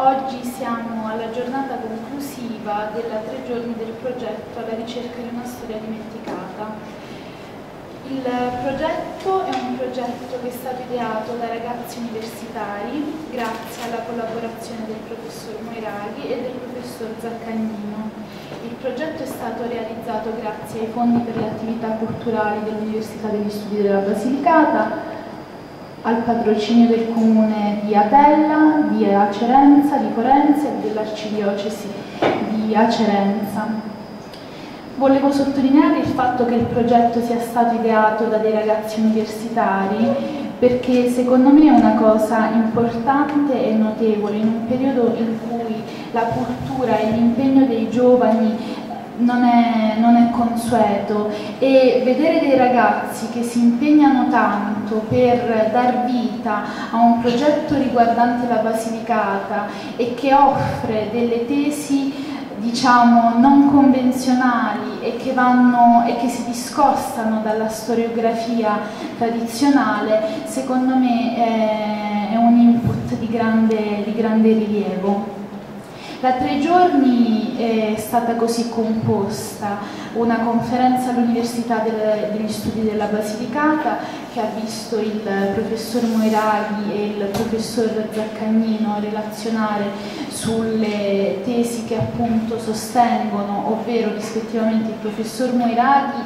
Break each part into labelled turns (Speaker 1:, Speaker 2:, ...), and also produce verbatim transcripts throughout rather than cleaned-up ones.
Speaker 1: oggi siamo alla giornata conclusiva della tre giorni del progetto alla ricerca di una storia dimenticata. Il progetto è un progetto che è stato ideato da ragazzi universitari grazie alla collaborazione del professor Moiraghi e del professor Zaccagnino. Il progetto è stato realizzato grazie ai fondi per le attività culturali dell'Università degli Studi della Basilicata, al patrocinio del comune di Atella, di Acerenza, di Corenza e dell'arcidiocesi di Acerenza. Volevo sottolineare il fatto che il progetto sia stato ideato da dei ragazzi universitari perché secondo me è una cosa importante e notevole in un periodo in cui la cultura e l'impegno dei giovani non è, non è consueto, e vedere dei ragazzi che si impegnano tanto per dar vita a un progetto riguardante la Basilicata e che offre delle tesi diciamo non convenzionali e che, vanno, e che si discostano dalla storiografia tradizionale, secondo me è, è un input di grande, di grande rilievo. La tre giorni è stata così composta: una conferenza all'Università del, degli Studi della Basilicata che ha visto il professor Moiraghi e il professor Zaccagnino relazionare sulle tesi che appunto sostengono, ovvero rispettivamente il professor Moiraghi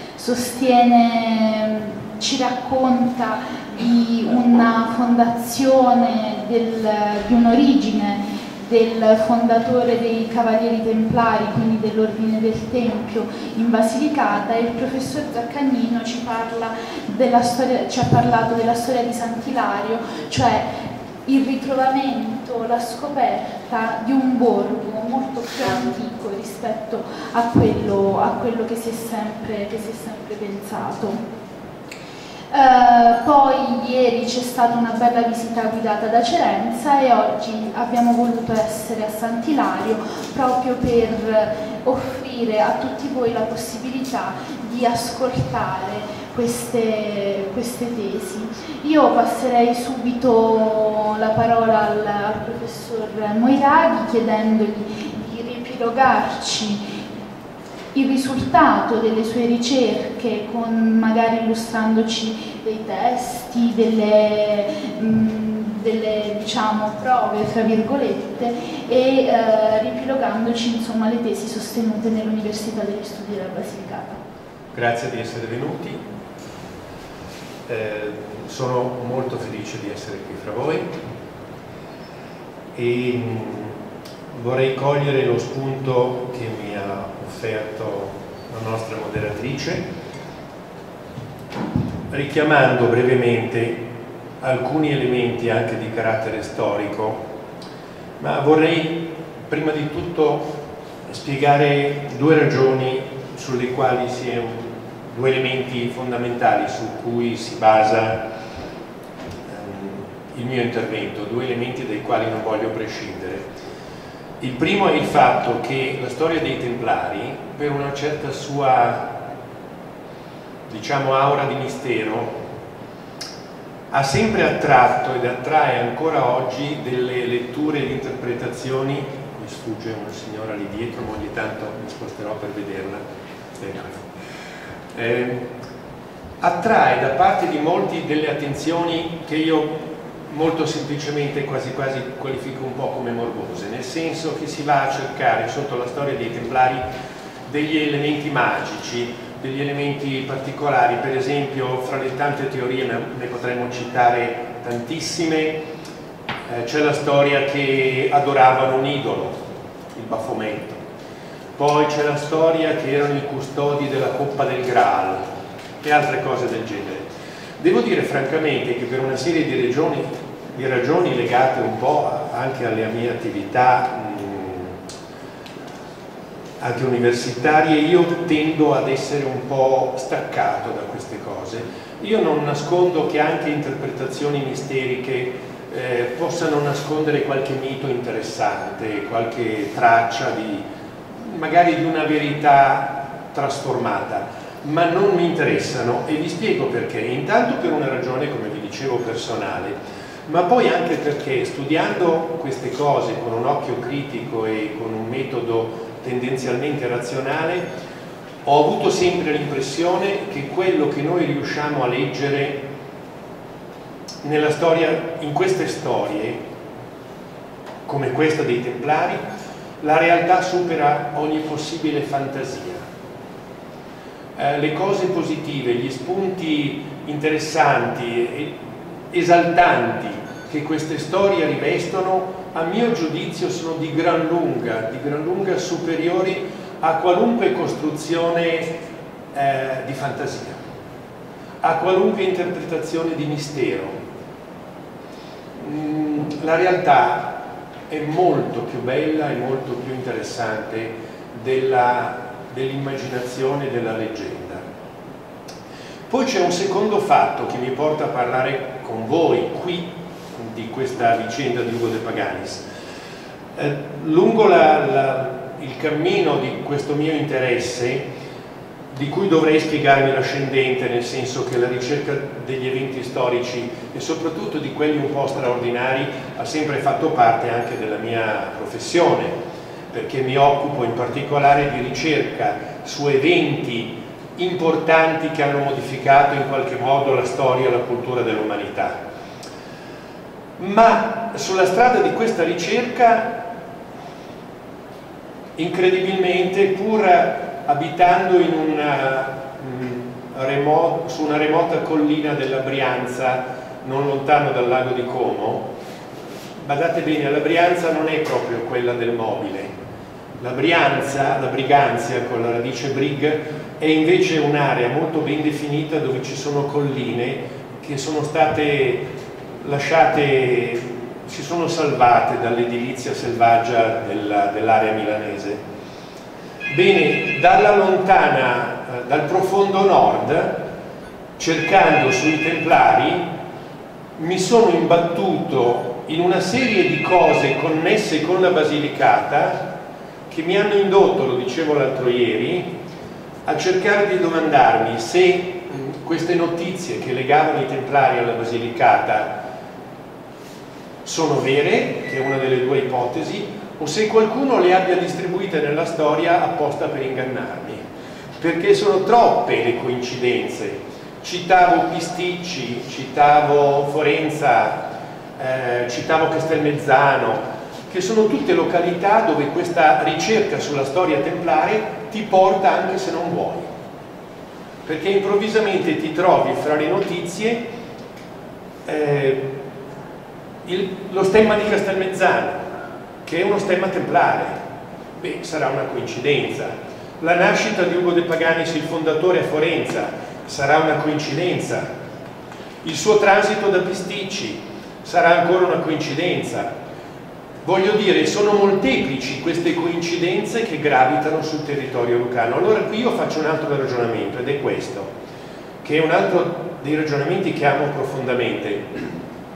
Speaker 1: sostiene, ci racconta di una fondazione, del, di un'origine del fondatore dei Cavalieri Templari, quindi dell'Ordine del Tempio in Basilicata, e il professor Zaccagnino ci, parla della storia, ci ha parlato della storia di Sant'Ilario, cioè il ritrovamento, la scoperta di un borgo molto più antico rispetto a quello, a quello che, si è sempre, che si è sempre pensato. Uh, poi ieri c'è stata una bella visita guidata da Cerenza e oggi abbiamo voluto essere a Sant'Ilario proprio per offrire a tutti voi la possibilità di ascoltare queste, queste tesi. Io passerei subito la parola al, al professor Moiraghi chiedendogli di riepilogarci il risultato delle sue ricerche, con magari illustrandoci dei testi, delle, mh, delle diciamo, prove, fra virgolette, e eh, riepilogandoci insomma le tesi sostenute nell'Università degli Studi della Basilicata.
Speaker 2: Grazie di essere venuti, eh, sono molto felice di essere qui fra voi e mh, vorrei cogliere lo spunto che mi ha offerto la nostra moderatrice, richiamando brevemente alcuni elementi anche di carattere storico, ma vorrei prima di tutto spiegare due ragioni sulle quali si è, due elementi fondamentali su cui si basa um, il mio intervento, due elementi dai quali non voglio prescindere. Il primo è il fatto che la storia dei Templari, per una certa sua, diciamo, aura di mistero, ha sempre attratto ed attrae ancora oggi delle letture ed interpretazioni. Mi sfugge una signora lì dietro, ma ogni tanto mi sposterò per vederla. Eh, attrae da parte di molti delle attenzioni che io molto semplicemente quasi quasi qualifico un po' come morbose, nel senso che si va a cercare sotto la storia dei Templari degli elementi magici, degli elementi particolari. Per esempio, fra le tante teorie, ne potremmo citare tantissime, eh, c'è la storia che adoravano un idolo, il Bafomento, poi c'è la storia che erano i custodi della Coppa del Graal e altre cose del genere. Devo dire francamente che per una serie di ragioni, di ragioni legate un po' anche alle mie attività mh, anche universitarie, io tendo ad essere un po' staccato da queste cose. Io non nascondo che anche interpretazioni misteriche eh, possano nascondere qualche mito interessante, qualche traccia di magari di una verità trasformata, ma non mi interessano, e vi spiego perché. Intanto per una ragione, come vi dicevo, personale. ma poi anche perché studiando queste cose con un occhio critico e con un metodo tendenzialmente razionale, ho avuto sempre l'impressione che quello che noi riusciamo a leggere nella storia, in queste storie, come questa dei Templari, la realtà supera ogni possibile fantasia. Eh, le cose positive, gli spunti interessanti e esaltanti che queste storie rivestono, a mio giudizio, sono di gran lunga, di gran lunga superiori a qualunque costruzione eh, di fantasia, a qualunque interpretazione di mistero. Mm, la realtà è molto più bella e molto più interessante dell'immaginazione, della leggenda. Poi c'è un secondo fatto che mi porta a parlare con voi qui di questa vicenda di Ugo de Paganis. Eh, lungo la, la il cammino di questo mio interesse, di cui dovrei spiegarmi l'ascendente, nel senso che la ricerca degli eventi storici e soprattutto di quelli un po' straordinari ha sempre fatto parte anche della mia professione, perché mi occupo in particolare di ricerca su eventi importanti che hanno modificato in qualche modo la storia e la cultura dell'umanità. Ma sulla strada di questa ricerca, incredibilmente, pur abitando in una, mh, remoto, su una remota collina della Brianza, non lontano dal lago di Como, badate bene, la Brianza non è proprio quella del mobile. La Brianza, la Briganzia con la radice brig, è invece un'area molto ben definita dove ci sono colline che sono state lasciate, si sono salvate dall'edilizia selvaggia dell'area milanese. Bene, dalla lontana, dal profondo nord, cercando sui Templari, mi sono imbattuto in una serie di cose connesse con la Basilicata che mi hanno indotto, lo dicevo l'altro ieri, a cercare di domandarmi se queste notizie che legavano i Templari alla Basilicata sono vere, che è una delle due ipotesi, o se qualcuno le abbia distribuite nella storia apposta per ingannarmi, perché sono troppe le coincidenze. Citavo Pisticci, citavo Forenza, eh, citavo Castelmezzano, che sono tutte località dove questa ricerca sulla storia templare ti porta anche se non vuoi, perché improvvisamente ti trovi fra le notizie eh, il, lo stemma di Castelmezzano, che è uno stemma templare. Beh, sarà una coincidenza. La nascita di Ugo de Paganis, il fondatore, a Forenza, sarà una coincidenza. Il suo transito da Pisticci sarà ancora una coincidenza. Voglio dire, sono molteplici queste coincidenze che gravitano sul territorio lucano. Allora qui io faccio un altro ragionamento, ed è questo, che è un altro dei ragionamenti che amo profondamente.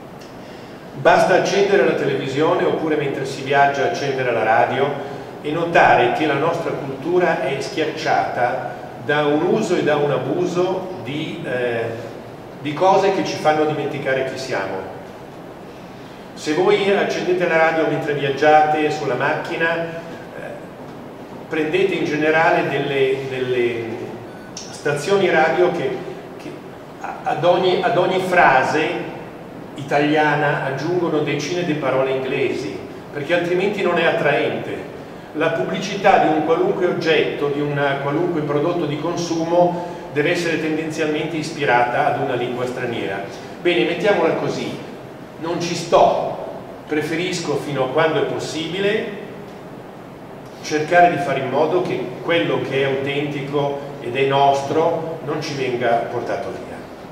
Speaker 2: Basta accendere la televisione, oppure mentre si viaggia accendere la radio, e notare che la nostra cultura è schiacciata da un uso e da un abuso di, eh, di cose che ci fanno dimenticare chi siamo. Se voi accendete la radio mentre viaggiate sulla macchina, eh, prendete in generale delle, delle stazioni radio che, che ad, ogni, ad ogni frase italiana aggiungono decine di parole inglesi, perché altrimenti non è attraente. La pubblicità di un qualunque oggetto, di un qualunque prodotto di consumo, deve essere tendenzialmente ispirata ad una lingua straniera. Bene, mettiamola così, non ci sto, preferisco fino a quando è possibile cercare di fare in modo che quello che è autentico ed è nostro non ci venga portato via.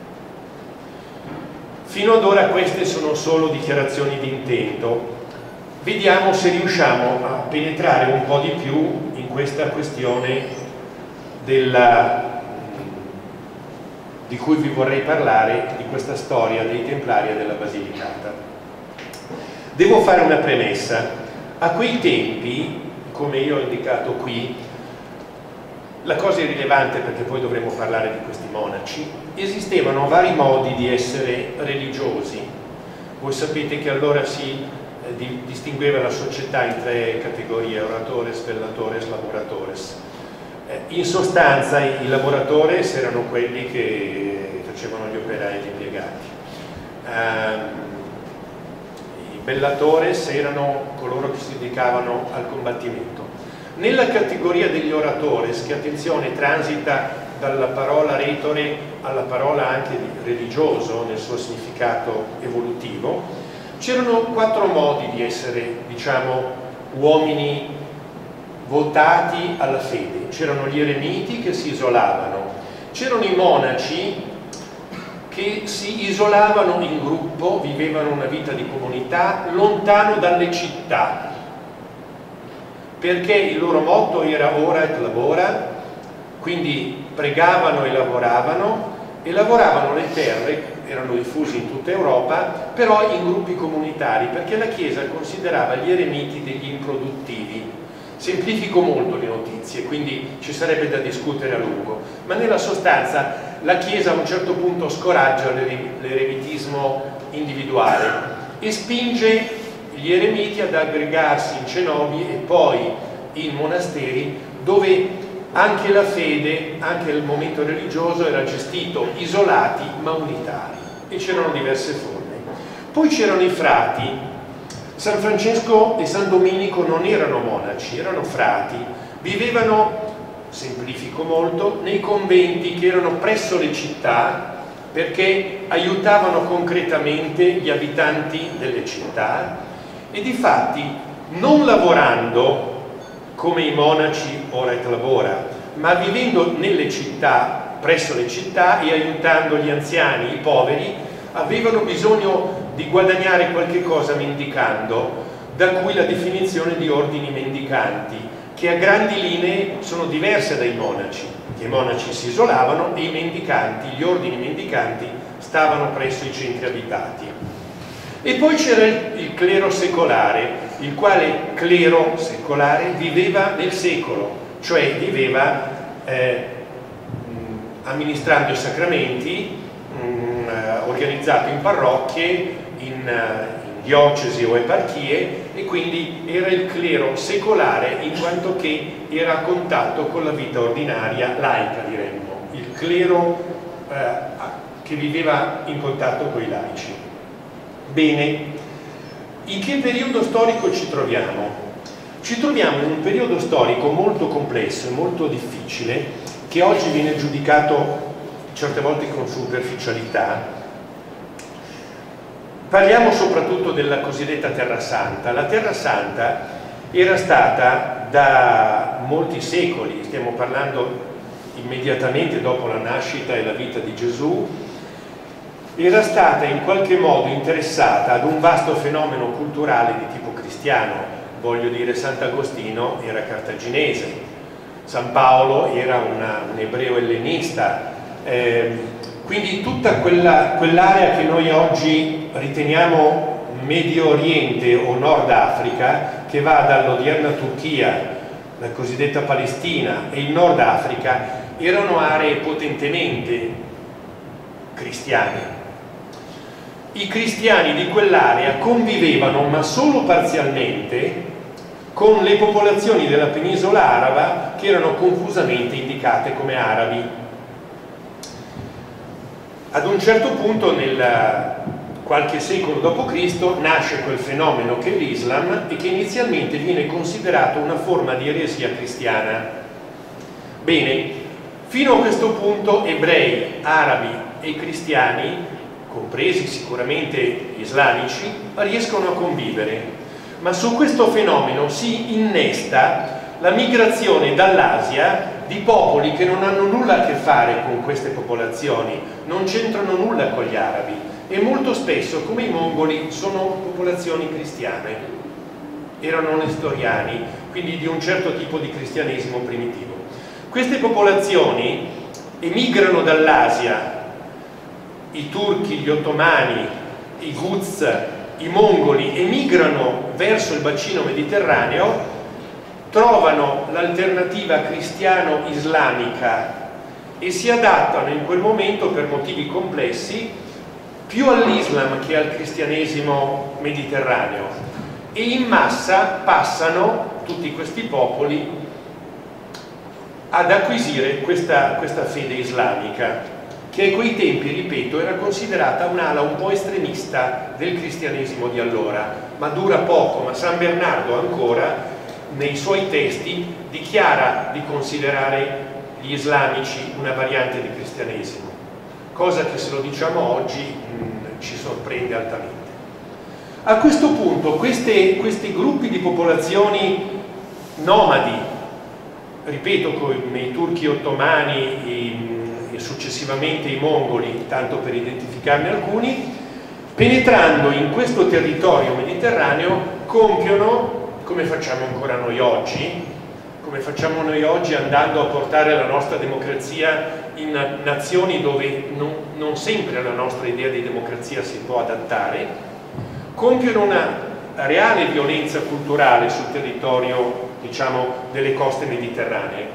Speaker 2: Fino ad ora queste sono solo dichiarazioni di intento. Vediamo se riusciamo a penetrare un po' di più in questa questione della, di cui vi vorrei parlare, di questa storia dei Templari e della Basilicata. Devo fare una premessa. A quei tempi, come io ho indicato qui, la cosa è rilevante perché poi dovremo parlare di questi monaci, esistevano vari modi di essere religiosi. Voi sapete che allora si eh, di, distingueva la società in tre categorie: oratores, bellatores, laboratores. Eh, in sostanza i, i laboratores erano quelli che facevano gli operai e gli impiegati. Eh, I bellatores erano coloro che si dedicavano al combattimento. Nella categoria degli oratores, che attenzione transita dalla parola retore alla parola anche di religioso nel suo significato evolutivo, c'erano quattro modi di essere, diciamo, uomini votati alla fede. C'erano gli eremiti che si isolavano, c'erano i monaci che si isolavano in gruppo, vivevano una vita di comunità lontano dalle città, perché il loro motto era ora et labora, quindi pregavano e lavoravano, e lavoravano le terre, erano diffusi in tutta Europa, però in gruppi comunitari, perché la Chiesa considerava gli eremiti degli improduttivi. Semplifico molto le notizie, quindi ci sarebbe da discutere a lungo, ma nella sostanza la Chiesa a un certo punto scoraggia l'eremitismo individuale e spinge gli eremiti ad aggregarsi in cenobi e poi in monasteri, dove anche la fede, anche il momento religioso era gestito isolati ma unitari, e c'erano diverse forme. Poi c'erano i frati. San Francesco e San Domenico non erano monaci, erano frati, vivevano, semplifico molto, nei conventi che erano presso le città, perché aiutavano concretamente gli abitanti delle città, e difatti non lavorando come i monaci ora et labora, ma vivendo nelle città, presso le città, e aiutando gli anziani, i poveri, avevano bisogno di guadagnare qualche cosa mendicando, da cui la definizione di ordini mendicanti, che a grandi linee sono diverse dai monaci. I monaci si isolavano e i mendicanti, gli ordini mendicanti, stavano presso i centri abitati. E poi c'era il, il clero secolare, il quale clero secolare viveva nel secolo, cioè viveva eh, amministrando i sacramenti, mh, organizzato in parrocchie, in, in diocesi o eparchie, e quindi era il clero secolare in quanto che era a contatto con la vita ordinaria, laica diremmo, il clero eh, che viveva in contatto con i laici. Bene, in che periodo storico ci troviamo? Ci troviamo in un periodo storico molto complesso e molto difficile, che oggi viene giudicato certe volte con superficialità. Parliamo soprattutto della cosiddetta Terra Santa. La Terra Santa era stata da molti secoli, stiamo parlando immediatamente dopo la nascita e la vita di Gesù, era stata in qualche modo interessata ad un vasto fenomeno culturale di tipo cristiano. Voglio dire, Sant'Agostino era cartaginese, San Paolo era una, un ebreo ellenista, eh, quindi tutta quella, quell'area che noi oggi riteniamo Medio Oriente o Nord Africa, che va dall'odierna Turchia, la cosiddetta Palestina, e il Nord Africa, erano aree potentemente cristiane. I cristiani di quell'area convivevano, ma solo parzialmente, con le popolazioni della penisola araba, che erano confusamente indicate come arabi. Ad un certo punto, nel qualche secolo dopo Cristo, nasce quel fenomeno che è l'Islam, e che inizialmente viene considerato una forma di eresia cristiana. Bene, fino a questo punto ebrei, arabi e cristiani, compresi sicuramente islamici, riescono a convivere, ma su questo fenomeno si innesta la migrazione dall'Asia di popoli che non hanno nulla a che fare con queste popolazioni, non c'entrano nulla con gli arabi, e molto spesso, come i mongoli, sono popolazioni cristiane, erano nestoriani, quindi di un certo tipo di cristianesimo primitivo. Queste popolazioni emigrano dall'Asia. I turchi, gli ottomani, i Guz, i mongoli emigrano verso il bacino mediterraneo, trovano l'alternativa cristiano-islamica e si adattano in quel momento, per motivi complessi, più all'Islam che al cristianesimo mediterraneo, e in massa passano tutti questi popoli ad acquisire questa, questa fede islamica, che a quei tempi, ripeto, era considerata un'ala un po' estremista del cristianesimo di allora, ma dura poco. Ma San Bernardo ancora nei suoi testi dichiara di considerare gli islamici una variante di cristianesimo, cosa che, se lo diciamo oggi, mh, ci sorprende altamente. A questo punto queste, questi gruppi di popolazioni nomadi, ripeto, come i turchi ottomani i, e successivamente i mongoli, tanto per identificarne alcuni, penetrando in questo territorio mediterraneo, compiono, come facciamo ancora noi oggi, come facciamo noi oggi andando a portare la nostra democrazia in nazioni dove non, non sempre la nostra idea di democrazia si può adattare, compiono una reale violenza culturale sul territorio, diciamo, delle coste mediterranee.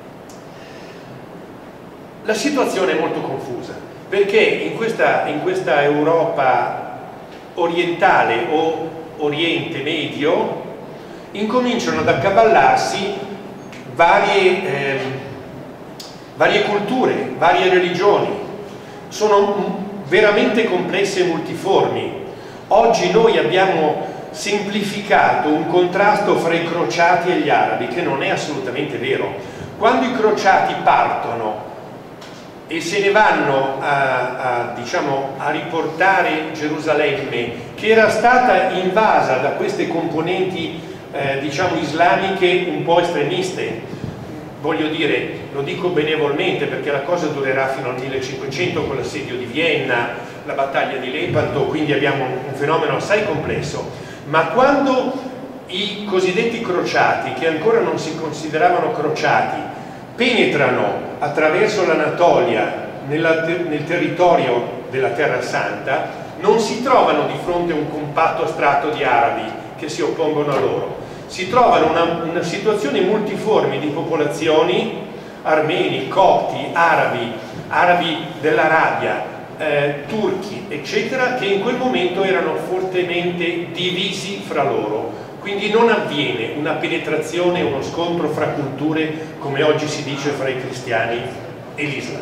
Speaker 2: La situazione è molto confusa, perché in questa, in questa Europa orientale o Oriente Medio incominciano ad accavallarsi varie, eh, varie culture, varie religioni. Sono veramente complesse e multiformi. Oggi noi abbiamo semplificato un contrasto fra i crociati e gli arabi, che non è assolutamente vero. Quando i crociati partono e se ne vanno a, a, diciamo, a riportare Gerusalemme, che era stata invasa da queste componenti eh, diciamo islamiche un po' estremiste, voglio dire, lo dico benevolmente perché la cosa durerà fino al millecinquecento con l'assedio di Vienna, la battaglia di Lepanto, quindi abbiamo un fenomeno assai complesso, ma quando i cosiddetti crociati, che ancora non si consideravano crociati, penetrano attraverso l'Anatolia nel territorio della Terra Santa, non si trovano di fronte a un compatto strato di arabi che si oppongono a loro, si trovano una, una situazione multiforme di popolazioni, armeni, copti, arabi, arabi dell'Arabia, eh, turchi, eccetera, che in quel momento erano fortemente divisi fra loro. Quindi non avviene una penetrazione, uno scontro fra culture, come oggi si dice fra i cristiani e l'Islam.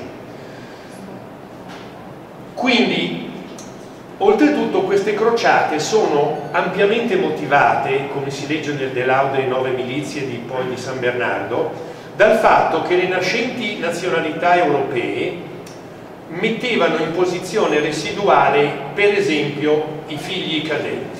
Speaker 2: Quindi, oltretutto, queste crociate sono ampiamente motivate, come si legge nel De Laude e Nove Milizie di, poi di San Bernardo, dal fatto che le nascenti nazionalità europee mettevano in posizione residuale, per esempio, i figli cadetti.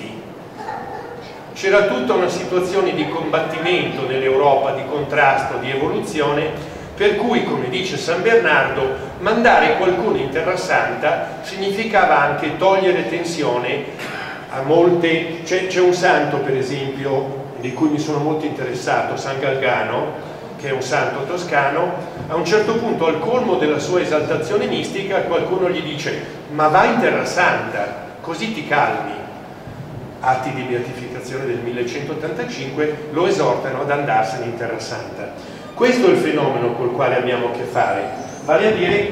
Speaker 2: C'era tutta una situazione di combattimento nell'Europa, di contrasto, di evoluzione, per cui, come dice San Bernardo, mandare qualcuno in Terra Santa significava anche togliere tensione a molte... C'è un santo, per esempio, di cui mi sono molto interessato, San Galgano, che è un santo toscano. A un certo punto, al colmo della sua esaltazione mistica, qualcuno gli dice: ma vai in Terra Santa, così ti calmi. Atti di beatificazione del millecentottantacinque lo esortano ad andarsene in Terra Santa. Questo è il fenomeno col quale abbiamo a che fare, vale a dire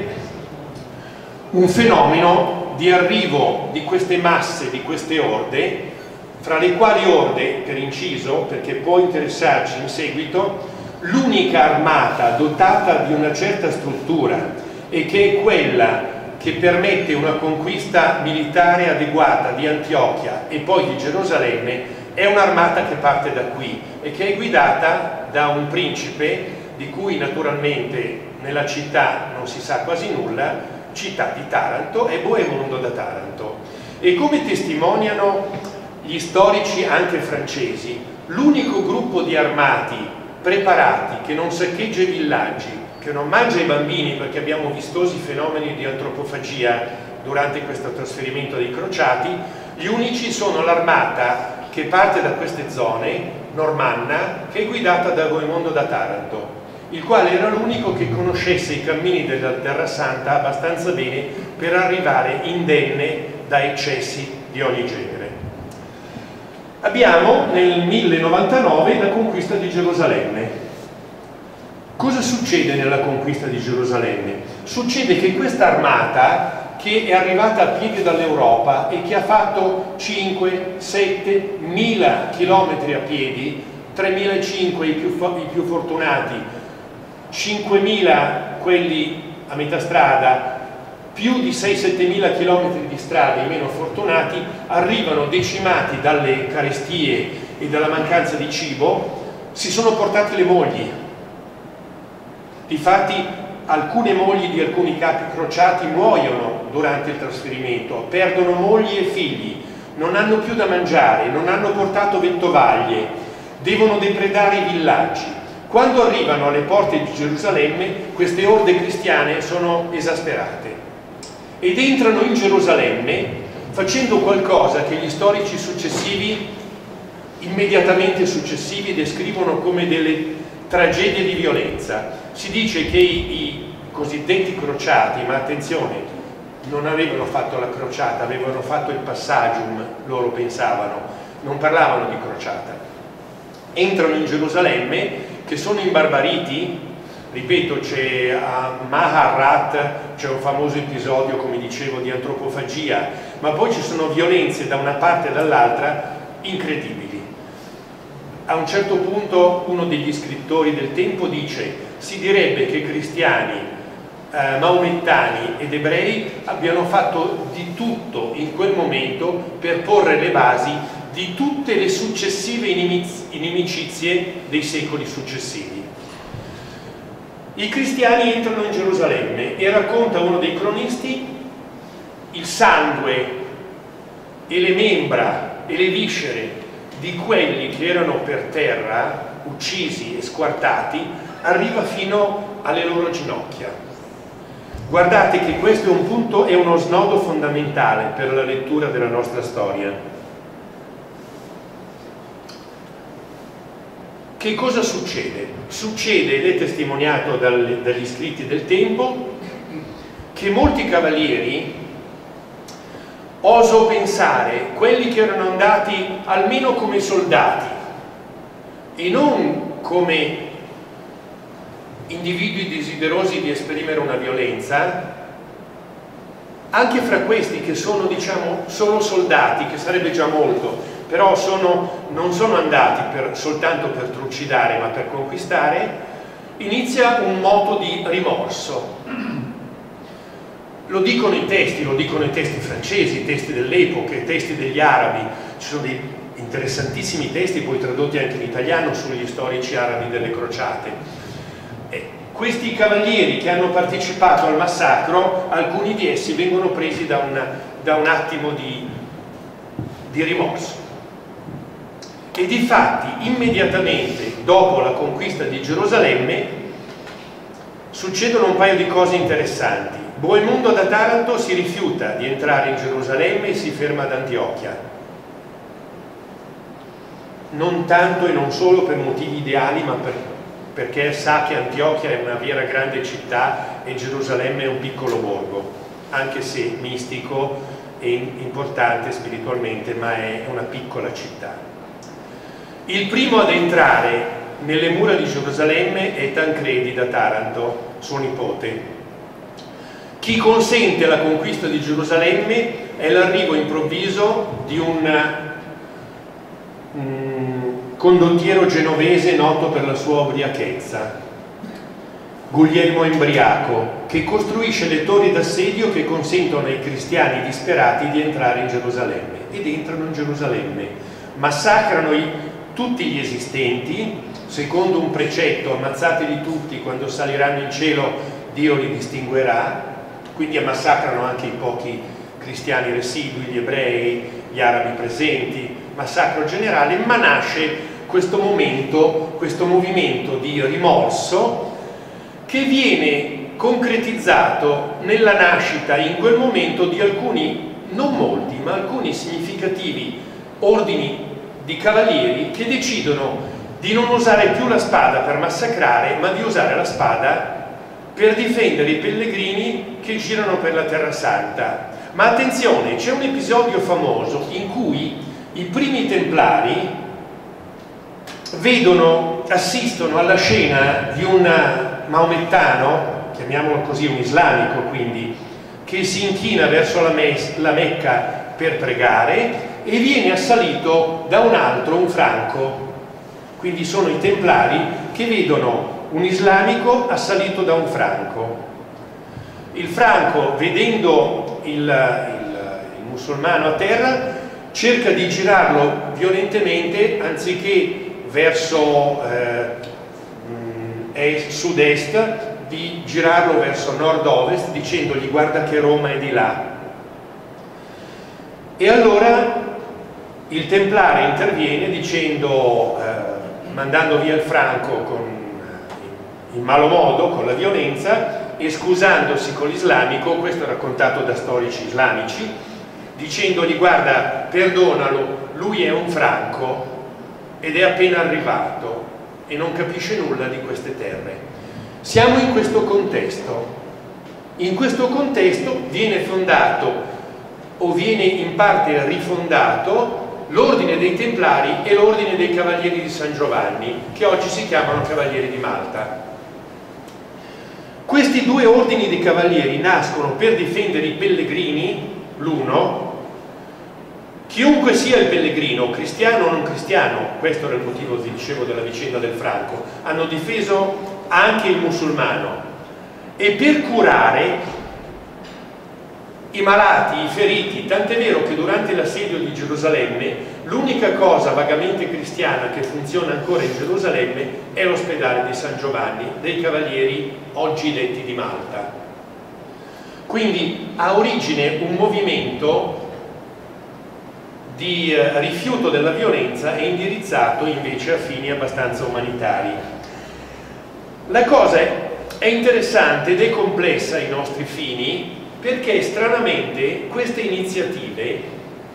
Speaker 2: un fenomeno di arrivo di queste masse, di queste orde, fra le quali orde, per inciso, perché può interessarci in seguito, l'unica armata dotata di una certa struttura e che è quella che permette una conquista militare adeguata di Antiochia e poi di Gerusalemme, è un'armata che parte da qui e che è guidata da un principe di cui naturalmente nella città non si sa quasi nulla, città di Taranto, è Boemondo da Taranto. E come testimoniano gli storici anche francesi, l'unico gruppo di armati preparati che non saccheggia i villaggi, che non mangia i bambini, perché abbiamo vistosi fenomeni di antropofagia durante questo trasferimento dei crociati, gli unici sono l'armata che parte da queste zone, normanna, che è guidata da Boemondo da Taranto, il quale era l'unico che conoscesse i cammini della Terra Santa abbastanza bene per arrivare indenne da eccessi di ogni genere. Abbiamo nel mille novantanove la conquista di Gerusalemme. Cosa succede nella conquista di Gerusalemme? Succede che questa armata, che è arrivata a piedi dall'Europa e che ha fatto cinque sette mila chilometri a piedi, tremilacinquecento i più, i più fortunati, cinquemila quelli a metà strada, più di sei sette mila chilometri di strade i meno fortunati, arrivano decimati dalle carestie e dalla mancanza di cibo, si sono portati le mogli. Difatti alcune mogli di alcuni capi crociati muoiono durante il trasferimento, perdono mogli e figli, non hanno più da mangiare, non hanno portato vettovaglie, devono depredare i villaggi. Quando arrivano alle porte di Gerusalemme, queste orde cristiane sono esasperate ed entrano in Gerusalemme facendo qualcosa che gli storici successivi, immediatamente successivi, descrivono come delle tragedie di violenza. Si dice che i, i cosiddetti crociati, ma attenzione, non avevano fatto la crociata, avevano fatto il passagium, loro pensavano, non parlavano di crociata. Entrano in Gerusalemme, che sono imbarbariti, ripeto, c'è a Maharrat, c'è un famoso episodio, come dicevo, di antropofagia, ma poi ci sono violenze da una parte e dall'altra incredibili. A un certo punto uno degli scrittori del tempo dice: si direbbe che cristiani, eh, maomettani ed ebrei abbiano fatto di tutto in quel momento per porre le basi di tutte le successive inimiz- inimicizie dei secoli successivi. I cristiani entrano in Gerusalemme e racconta uno dei cronisti: il sangue e le membra e le viscere di quelli che erano per terra, uccisi e squartati, arriva fino alle loro ginocchia. Guardate che questo è un punto, è uno snodo fondamentale per la lettura della nostra storia. Che cosa succede? Succede, ed è testimoniato dal, dagli scritti del tempo, che molti cavalieri, oso pensare, quelli che erano andati almeno come soldati e non come individui desiderosi di esprimere una violenza, anche fra questi che sono, diciamo, solo soldati, che sarebbe già molto, però sono, non sono andati per, soltanto per trucidare ma per conquistare, inizia un moto di rimorso. Lo dicono i testi, lo dicono i testi francesi, i testi dell'epoca, i testi degli arabi. Ci sono dei interessantissimi testi, poi tradotti anche in italiano, sugli storici arabi delle crociate. E questi cavalieri che hanno partecipato al massacro, alcuni di essi vengono presi da, una, da un attimo di, di rimorso. E difatti, immediatamente dopo la conquista di Gerusalemme, succedono un paio di cose interessanti. Boemundo da Taranto si rifiuta di entrare in Gerusalemme e si ferma ad Antiochia, non tanto e non solo per motivi ideali, ma per, perché sa che Antiochia è una vera grande città e Gerusalemme è un piccolo borgo, anche se mistico e importante spiritualmente, ma è una piccola città. Il primo ad entrare nelle mura di Gerusalemme è Tancredi da Taranto, suo nipote. Chi consente la conquista di Gerusalemme è l'arrivo improvviso di un mm, condottiero genovese noto per la sua ubriachezza, Guglielmo Embriaco, che costruisce le torri d'assedio che consentono ai cristiani disperati di entrare in Gerusalemme. Ed entrano in Gerusalemme, massacrano i, tutti gli esistenti, secondo un precetto: ammazzateli tutti, quando saliranno in cielo Dio li distinguerà. Quindi massacrano anche i pochi cristiani residui, gli ebrei, gli arabi presenti, massacro generale, ma nasce questo momento, questo movimento di rimorso che viene concretizzato nella nascita in quel momento di alcuni, non molti, ma alcuni significativi ordini di cavalieri che decidono di non usare più la spada per massacrare, ma di usare la spada per difendere i pellegrini che girano per la Terra Santa. Ma attenzione, c'è un episodio famoso in cui i primi templari vedono, assistono alla scena di un maomettano, chiamiamolo così, un islamico, quindi che si inchina verso la, la Mecca per pregare e viene assalito da un altro, un franco. Quindi sono i templari che vedono un islamico assalito da un franco. Il franco, vedendo il, il, il musulmano a terra, cerca di girarlo violentemente, anziché verso eh, sud-est, di girarlo verso nord-ovest, dicendogli guarda che Roma è di là. E allora il templare interviene dicendo, eh, mandando via il franco con, in malo modo, con la violenza, e scusandosi con l'islamico, questo è raccontato da storici islamici, dicendogli guarda, perdonalo, lui è un franco ed è appena arrivato e non capisce nulla di queste terre. Siamo in questo contesto. In questo contesto viene fondato o viene in parte rifondato l'ordine dei Templari e l'ordine dei Cavalieri di San Giovanni, che oggi si chiamano Cavalieri di Malta. Questi due ordini di cavalieri nascono per difendere i pellegrini, l'uno, chiunque sia il pellegrino, cristiano o non cristiano, questo era il motivo, vi dicevo, della vicenda del franco, hanno difeso anche il musulmano, e per curare i malati, i feriti, tant'è vero che durante l'assedio di Gerusalemme l'unica cosa vagamente cristiana che funziona ancora in Gerusalemme è l'ospedale di San Giovanni, dei Cavalieri oggi detti di Malta. Quindi ha origine un movimento di eh, rifiuto della violenza e indirizzato invece a fini abbastanza umanitari. La cosa è, è interessante ed è complessa ai nostri fini, perché stranamente queste iniziative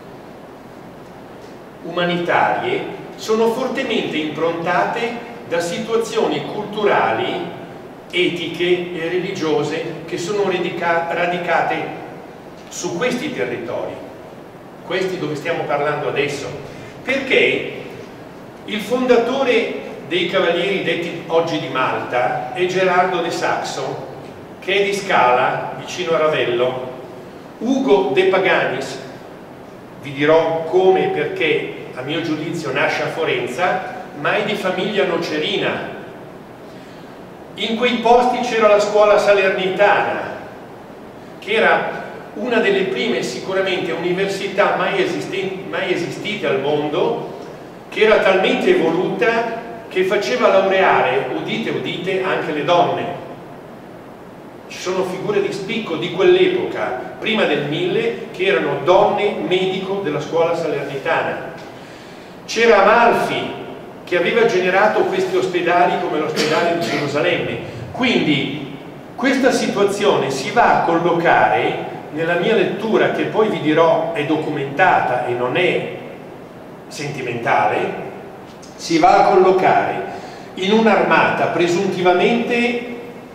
Speaker 2: umanitarie sono fortemente improntate da situazioni culturali, etiche e religiose che sono radica- radicate su questi territori, questi dove stiamo parlando adesso, perché il fondatore dei Cavalieri detti oggi di Malta è Gerardo de Saxo, che è di Scala, vicino a Ravello. Ugo de Paganis, vi dirò come e perché, a mio giudizio nasce a Forenza, ma è di famiglia nocerina. In quei posti c'era la scuola salernitana, che era una delle prime sicuramente università mai, mai esistite al mondo, che era talmente evoluta che faceva laureare, udite udite, anche le donne. Ci sono figure di spicco di quell'epoca, prima del mille, che erano donne medico della scuola salernitana. C'era Amalfi, che aveva generato questi ospedali come l'ospedale di Gerusalemme. Quindi questa situazione si va a collocare, nella mia lettura, che poi vi dirò è documentata e non è sentimentale, si va a collocare in un'armata presuntivamente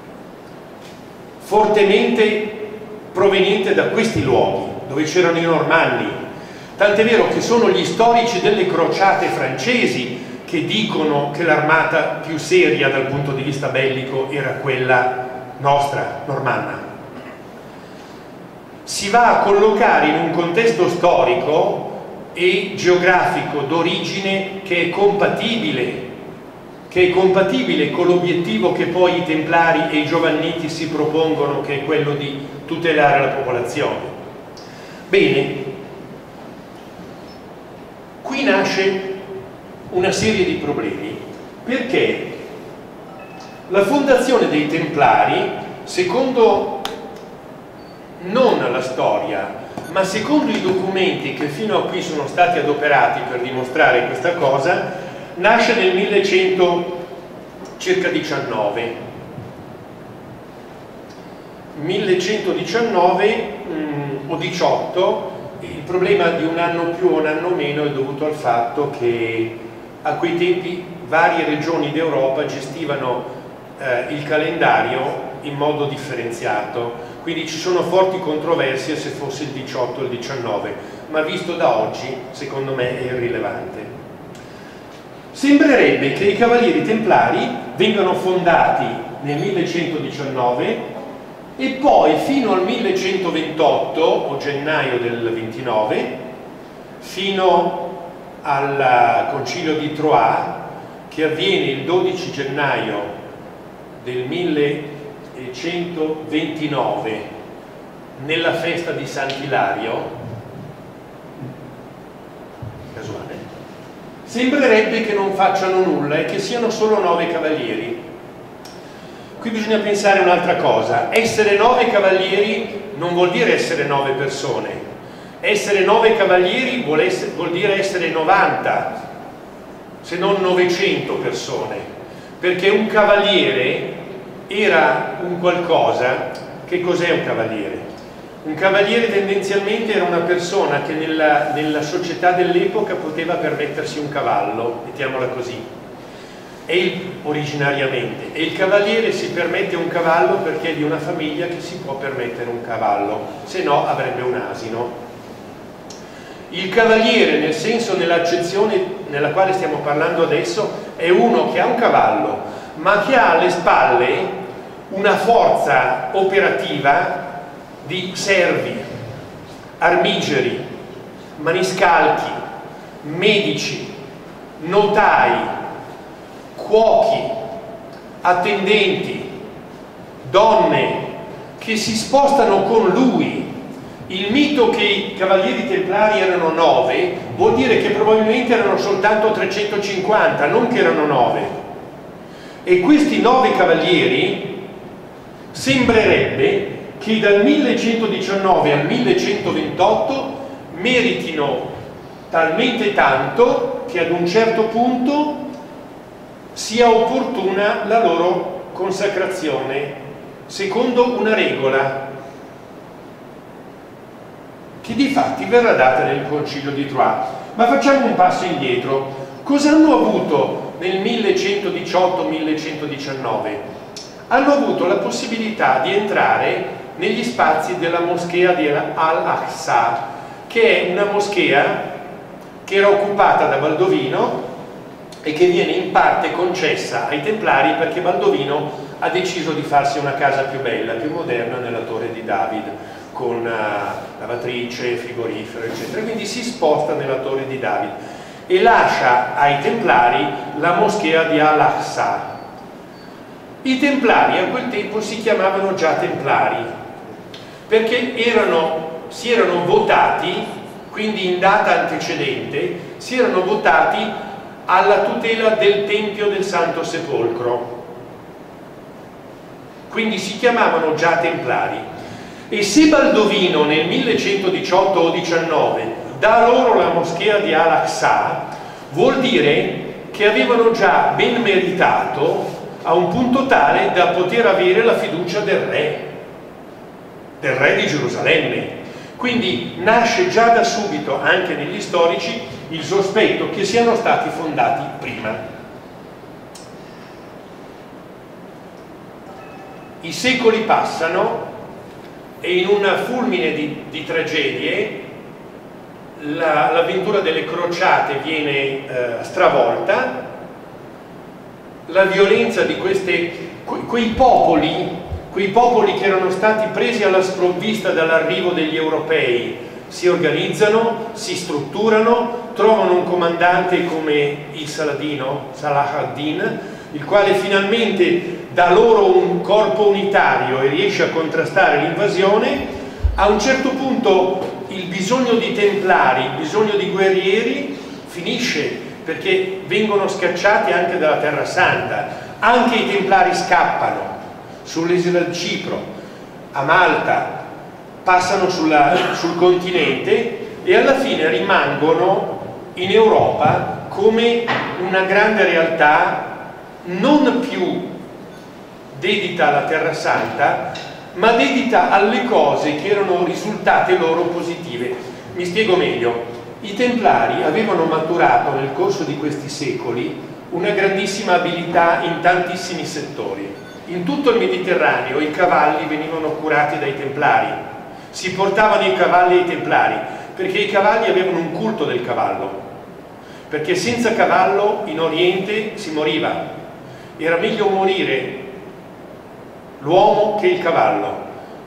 Speaker 2: fortemente proveniente da questi luoghi, dove c'erano i normanni. Tant'è vero che sono gli storici delle crociate francesi che dicono che l'armata più seria dal punto di vista bellico era quella nostra, normanna. Si va a collocare in un contesto storico e geografico d'origine che è compatibile che è compatibile con l'obiettivo che poi i Templari e i Giovanniti si propongono, che è quello di tutelare la popolazione. Bene, qui nasce una serie di problemi, perché la fondazione dei Templari, secondo non la storia, ma secondo i documenti che fino a qui sono stati adoperati per dimostrare questa cosa, nasce nel millecento circa diciannove, millecentodiciannove mh, o diciotto. Il problema di un anno più o un anno meno è dovuto al fatto che a quei tempi varie regioni d'Europa gestivano eh, il calendario in modo differenziato, quindi ci sono forti controversie se fosse il diciotto o il diciannove, ma visto da oggi secondo me è irrilevante. Sembrerebbe che i Cavalieri Templari vengano fondati nel millecentodiciannove e poi fino al millecentoventotto o gennaio del ventinove, fino al concilio di Troyes, che avviene il dodici gennaio del millecentoventinove nella festa di Sant'Ilario, casuale, sembrerebbe che non facciano nulla e che siano solo nove cavalieri. Qui bisogna pensare un'altra cosa: essere nove cavalieri non vuol dire essere nove persone, essere nove cavalieri vuol, essere, vuol dire essere novanta, se non novecento persone, perché un cavaliere era un qualcosa. Che cos'è un cavaliere? Un cavaliere tendenzialmente era una persona che nella, nella società dell'epoca poteva permettersi un cavallo, mettiamola così. E il, originariamente, e il cavaliere si permette un cavallo perché è di una famiglia che si può permettere un cavallo, se no avrebbe un asino. Il cavaliere, nel senso, nell'accezione nella quale stiamo parlando adesso, è uno che ha un cavallo ma che ha alle spalle una forza operativa di servi, armigeri, maniscalchi, medici, notai, cuochi, attendenti, donne che si spostano con lui. Il mito che i cavalieri templari erano nove vuol dire che probabilmente erano soltanto trecentocinquanta, non che erano nove. E questi nove cavalieri sembrerebbe che dal millecentodiciannove al millecentoventotto meritino talmente tanto che ad un certo punto sia opportuna la loro consacrazione secondo una regola che di fatti verrà data nel concilio di Troyes. Ma facciamo un passo indietro. Cosa hanno avuto nel millecentodiciotto millecentodiciannove? Hanno avuto la possibilità di entrare negli spazi della moschea di Al-Aqsa, che è una moschea che era occupata da Baldovino e che viene in parte concessa ai Templari perché Baldovino ha deciso di farsi una casa più bella, più moderna nella Torre di David, con uh, lavatrice, frigorifero, eccetera. Quindi si sposta nella Torre di David e lascia ai Templari la moschea di Al-Aqsa. I Templari a quel tempo si chiamavano già Templari perché erano, si erano votati, quindi in data antecedente, si erano votati alla tutela del Tempio del Santo Sepolcro, quindi si chiamavano già Templari. E se Baldovino nel millecentodiciotto o diciannove dà loro la moschea di Al-Aqsa, vuol dire che avevano già ben meritato a un punto tale da poter avere la fiducia del re, del re di Gerusalemme. Quindi nasce già da subito, anche negli storici, il sospetto che siano stati fondati prima. I secoli passano e in un fulmine di, di tragedie l'avventura la, delle crociate viene eh, stravolta, la violenza di queste, que, quei popoli, quei popoli che erano stati presi alla sprovvista dall'arrivo degli europei, si organizzano, si strutturano, trovano un comandante come il Saladino, Salah ad-Din, il quale finalmente dà loro un corpo unitario e riesce a contrastare l'invasione. A un certo punto il bisogno di templari, il bisogno di guerrieri finisce, perché vengono scacciati anche dalla Terra Santa. Anche i templari scappano sull'isola di Cipro, a Malta, passano sulla, sul continente e alla fine rimangono in Europa come una grande realtà non più dedita alla Terra Santa, ma dedita alle cose che erano risultate loro positive. Mi spiego meglio. I Templari avevano maturato nel corso di questi secoli una grandissima abilità in tantissimi settori. In tutto il Mediterraneo i cavalli venivano curati dai Templari, si portavano i cavalli ai Templari, perché i cavalli avevano un culto del cavallo, perché senza cavallo in Oriente si moriva. Era meglio morire l'uomo che il cavallo.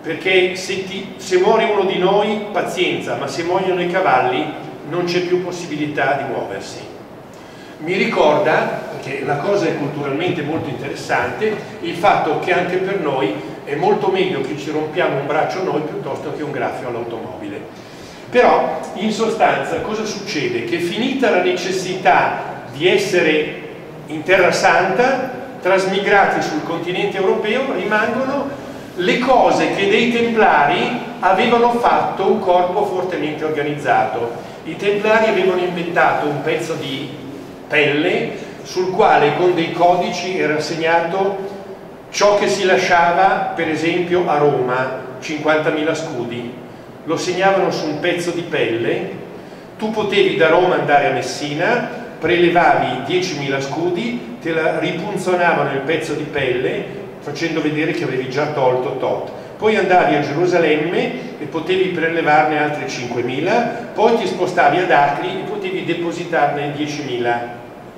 Speaker 2: perché se, ti, se muore uno di noi, pazienza, ma se muoiono i cavalli non c'è più possibilità di muoversi. Mi ricorda, perché la cosa è culturalmente molto interessante, il fatto che anche per noi è molto meglio che ci rompiamo un braccio noi piuttosto che un graffio all'automobile. Però, in sostanza, cosa succede? Che finita la necessità di essere in Terra Santa, trasmigrati sul continente europeo, rimangono le cose che dei Templari avevano fatto un corpo fortemente organizzato. I Templari avevano inventato un pezzo di pelle sul quale con dei codici era segnato ciò che si lasciava, per esempio a Roma, cinquantamila scudi, lo segnavano su un pezzo di pelle. Tu potevi da Roma andare a Messina, prelevavi diecimila scudi, te la ripunzonavano il pezzo di pelle facendo vedere che avevi già tolto tot. Poi andavi a Gerusalemme e potevi prelevarne altri cinquemila, poi ti spostavi ad Acri e potevi depositarne diecimila.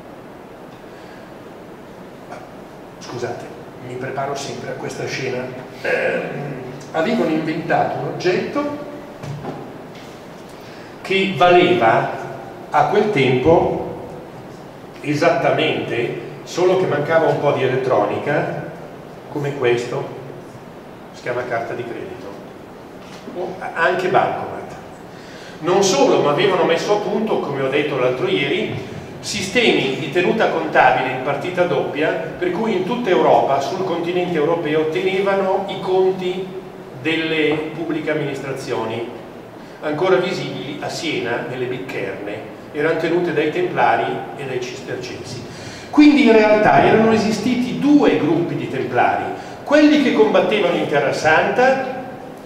Speaker 2: Scusate, mi preparo sempre a questa scena. Eh, avevano inventato un oggetto che valeva a quel tempo esattamente, solo che mancava un po' di elettronica, come questo, si chiama carta di credito, o anche bancomat. Non solo, ma avevano messo a punto, come ho detto l'altro ieri, sistemi di tenuta contabile in partita doppia, per cui in tutta Europa, sul continente europeo, tenevano i conti delle pubbliche amministrazioni, ancora visibili a Siena, nelle Biccherne, erano tenute dai Templari e dai Cistercensi. Quindi in realtà erano esistiti due gruppi di Templari, quelli che combattevano in Terra Santa,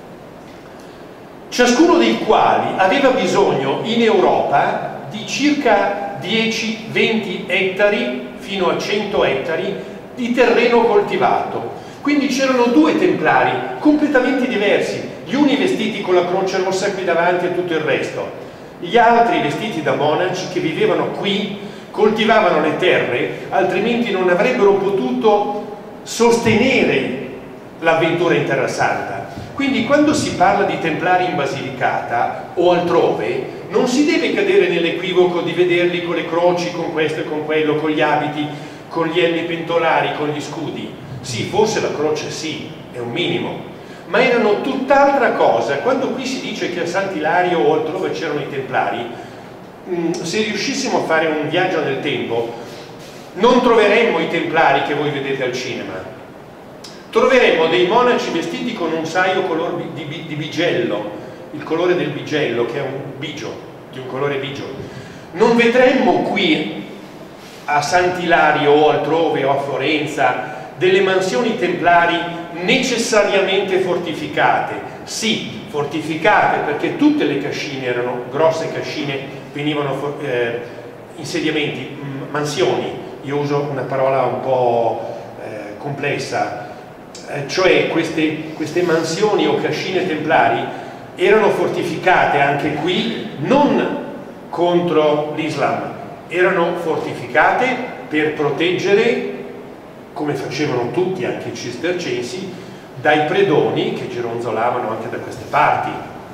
Speaker 2: ciascuno dei quali aveva bisogno in Europa di circa dieci venti ettari fino a cento ettari di terreno coltivato. Quindi c'erano due Templari completamente diversi, gli uni vestiti con la croce rossa qui davanti e tutto il resto, gli altri vestiti da monaci che vivevano qui, coltivavano le terre, altrimenti non avrebbero potuto sostenere l'avventura in Terra Santa. Quindi quando si parla di Templari in Basilicata o altrove, non si deve cadere nell'equivoco di vederli con le croci, con questo e con quello, con gli abiti, con gli elmi pentolari, con gli scudi. Sì, forse la croce sì, è un minimo, ma erano tutt'altra cosa. Quando qui si dice che a Sant'Ilario o altrove c'erano i Templari, mh, se riuscissimo a fare un viaggio nel tempo, non troveremmo i Templari che voi vedete al cinema, troveremmo dei monaci vestiti con un saio color di, di, di bigello, il colore del bigello, che è un bigio, di un colore bigio. Non vedremmo qui a Sant'Ilario o altrove o a Florenza delle mansioni templari necessariamente fortificate. Sì, fortificate, perché tutte le cascine erano grosse cascine, venivano eh, insediamenti, mansioni, io uso una parola un po' eh, complessa, eh, cioè queste, queste mansioni o cascine templari erano fortificate anche qui non contro l'Islam, erano fortificate per proteggere, come facevano tutti, anche i cistercensi, dai predoni che gironzolavano anche da queste parti.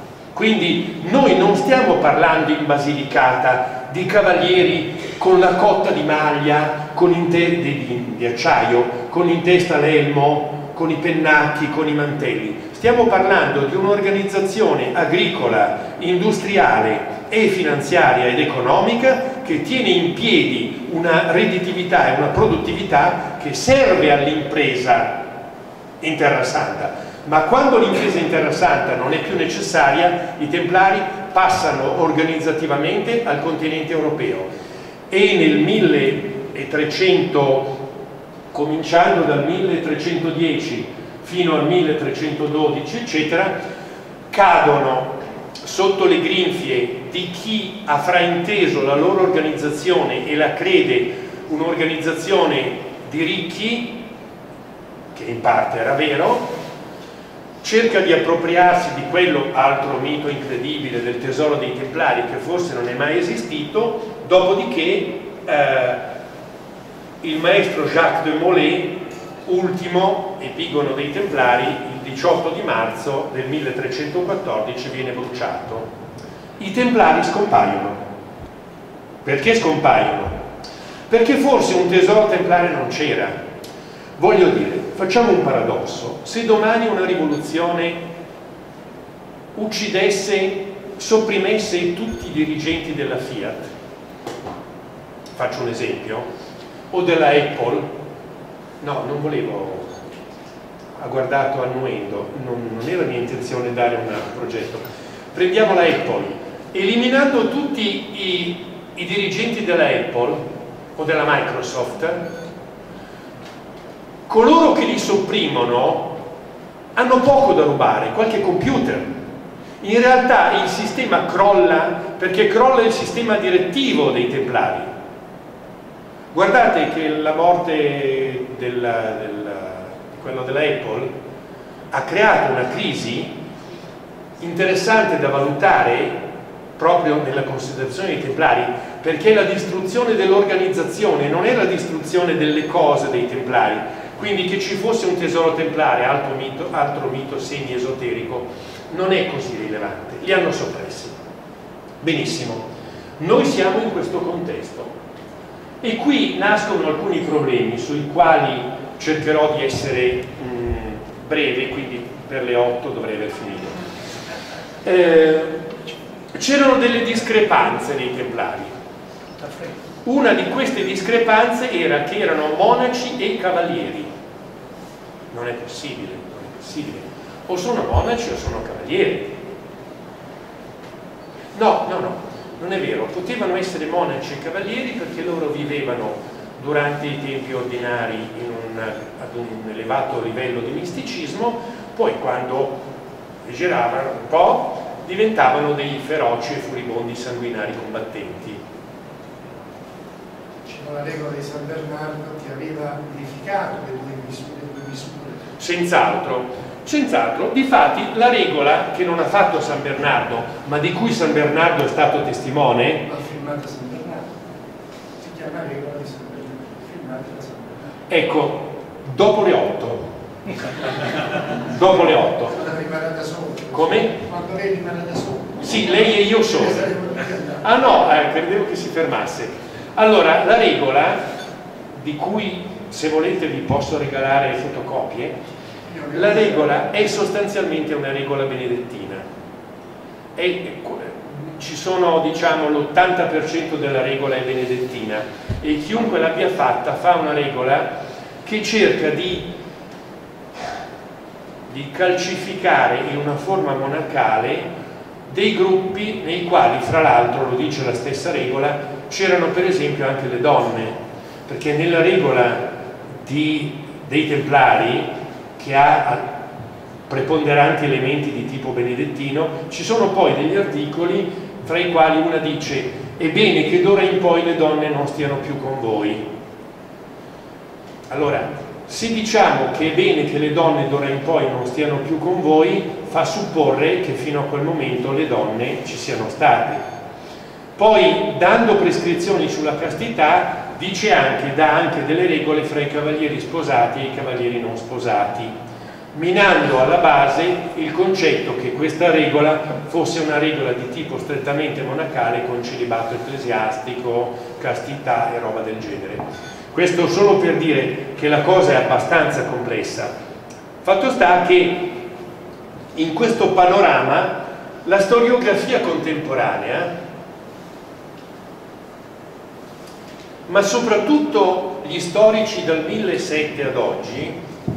Speaker 2: Quindi noi non stiamo parlando in Basilicata di cavalieri con la cotta di maglia, con in di, di, di acciaio, con in testa l'elmo, con i pennacchi, con i mantelli. Stiamo parlando di un'organizzazione agricola, industriale e finanziaria ed economica che tiene in piedi una redditività e una produttività che serve all'impresa in Terra Santa. Ma quando l'impresa in Terra Santa non è più necessaria, i Templari passano organizzativamente al continente europeo e nel milletrecento, cominciando dal milletrecentodieci fino al milletrecentododici, eccetera, cadono sotto le grinfie di chi ha frainteso la loro organizzazione e la crede un'organizzazione di ricchi, che in parte era vero, cerca di appropriarsi di quello, altro mito incredibile, del tesoro dei Templari che forse non è mai esistito, dopodiché eh, il maestro Jacques de Molay ultimo epigono dei Templari, il diciotto di marzo del milletrecentoquattordici viene bruciato. I Templari scompaiono. Perché scompaiono? Perché forse un tesoro templare non c'era. Voglio dire, facciamo un paradosso: se domani una rivoluzione uccidesse, sopprimesse tutti i dirigenti della Fiat, faccio un esempio, o della Apple, no, non volevo, ha guardato annuendo, non, non era mia intenzione dare un progetto, prendiamo la Apple, eliminando tutti i, i dirigenti della Apple o della Microsoft, coloro che li sopprimono hanno poco da rubare, qualche computer. In realtà il sistema crolla perché crolla il sistema direttivo dei Templari. Guardate che la morte del, del, di quello della Apple ha creato una crisi interessante da valutare proprio nella considerazione dei Templari, perché la distruzione dell'organizzazione non è la distruzione delle cose dei Templari. Quindi che ci fosse un tesoro templare, altro mito, altro mito semi-esoterico, non è così rilevante. Li hanno soppressi. Benissimo. Noi siamo in questo contesto. E qui nascono alcuni problemi sui quali cercherò di essere mh, breve, quindi per le otto dovrei aver finito. Eh, c'erano delle discrepanze nei Templari. Una di queste discrepanze era che erano monaci e cavalieri. Non è possibile, non è possibile. O sono monaci o sono cavalieri. No, no, no, non è vero. Potevano essere monaci e cavalieri perché loro vivevano durante i tempi ordinari in un, ad un elevato livello di misticismo, poi quando esageravano un po' diventavano dei feroci e furibondi sanguinari combattenti.
Speaker 3: La regola di San Bernardo che aveva unificato le due misure, le due misure.
Speaker 2: Senz'altro, senz'altro. Difatti la regola che non ha fatto San Bernardo, ma di cui San Bernardo è stato testimone,
Speaker 3: l'ha firmata San Bernardo, si chiama regola di San Bernardo, firmata da San Bernardo.
Speaker 2: Ecco, dopo le otto. Dopo le otto.
Speaker 3: Quando rimarrà da solo.
Speaker 2: Come?
Speaker 3: Quando lei rimarrà da solo.
Speaker 2: Sì, lei e io solo. Ah no, eh, credevo che si fermasse. Allora, la regola, di cui se volete vi posso regalare fotocopie, la regola è sostanzialmente una regola benedettina. E ci sono, diciamo, l'ottanta per cento della regola è benedettina e chiunque l'abbia fatta fa una regola che cerca di, di calcificare in una forma monacale dei gruppi nei quali, fra l'altro, lo dice la stessa regola, c'erano per esempio anche le donne, perché nella regola di, dei Templari, che ha preponderanti elementi di tipo benedettino, ci sono poi degli articoli fra i quali una dice: è bene che d'ora in poi le donne non stiano più con voi. Allora, se diciamo che è bene che le donne d'ora in poi non stiano più con voi, fa supporre che fino a quel momento le donne ci siano state. Poi, dando prescrizioni sulla castità, dice anche, dà anche delle regole fra i cavalieri sposati e i cavalieri non sposati, minando alla base il concetto che questa regola fosse una regola di tipo strettamente monacale con celibato ecclesiastico, castità e roba del genere. Questo solo per dire che la cosa è abbastanza complessa. Fatto sta che in questo panorama la storiografia contemporanea, ma soprattutto gli storici dal millesettecento ad oggi,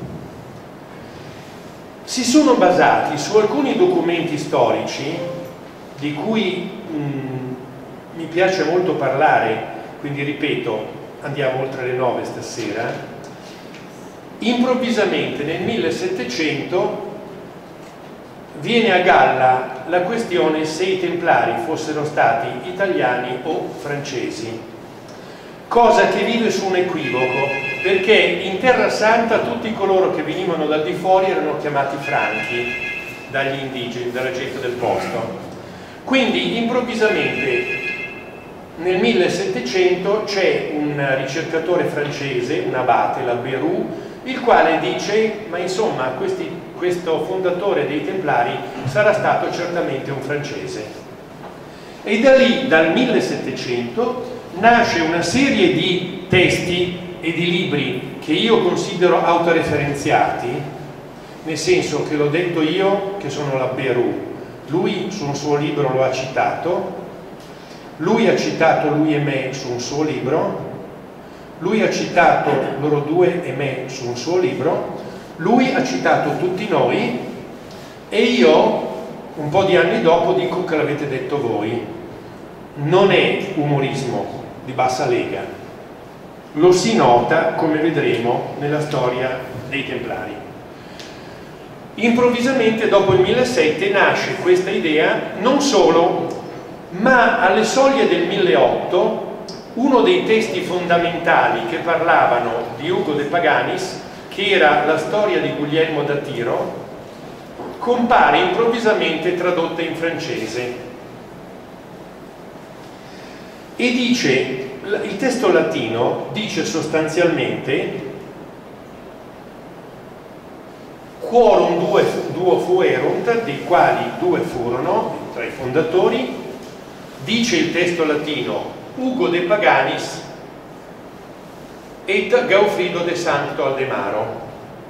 Speaker 2: si sono basati su alcuni documenti storici di cui mh, mi piace molto parlare, quindi ripeto, andiamo oltre le nove stasera. Improvvisamente nel millesettecento viene a galla la questione se i Templari fossero stati italiani o francesi, cosa che vive su un equivoco, perché in Terra Santa tutti coloro che venivano dal di fuori erano chiamati franchi dagli indigeni, dalla gente del posto. Quindi improvvisamente nel millesettecento c'è un ricercatore francese, un abate, la Beroux, il quale dice, ma insomma questi, questo fondatore dei Templari sarà stato certamente un francese. E da lì, dal millesettecento, nasce una serie di testi e di libri che io considero autoreferenziati, nel senso che l'ho detto io che sono la Beru, lui su un suo libro lo ha citato, lui ha citato lui e me su un suo libro, lui ha citato loro due e me su un suo libro, lui ha citato tutti noi e io un po' di anni dopo dico che l'avete detto voi. Non è umorismo di bassa lega, lo si nota, come vedremo, nella storia dei Templari. Improvvisamente dopo il millesettecento nasce questa idea, non solo, ma alle soglie del milleottocento uno dei testi fondamentali che parlavano di Ugo de Paganis, che era la storia di Guglielmo da Tiro, compare improvvisamente tradotta in francese e dice, il testo latino dice sostanzialmente quorum due, duo fuerunt, dei quali due furono tra i fondatori, dice il testo latino Ugo de Paganis et Gaufrido de Sancto Aldemaro.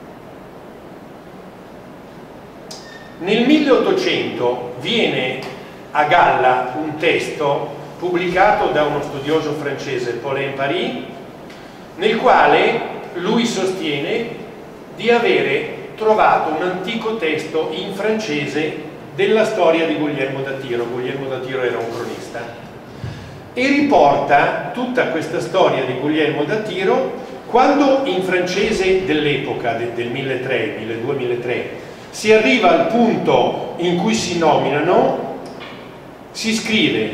Speaker 2: Nel milleottocento viene a galla un testo pubblicato da uno studioso francese, Paulin Paris, nel quale lui sostiene di avere trovato un antico testo in francese della storia di Guglielmo da Tiro. Guglielmo da Tiro era un cronista e riporta tutta questa storia di Guglielmo da Tiro quando in francese dell'epoca del, del milletrecento, milleduecento milletrecento si arriva al punto in cui si nominano, si scrive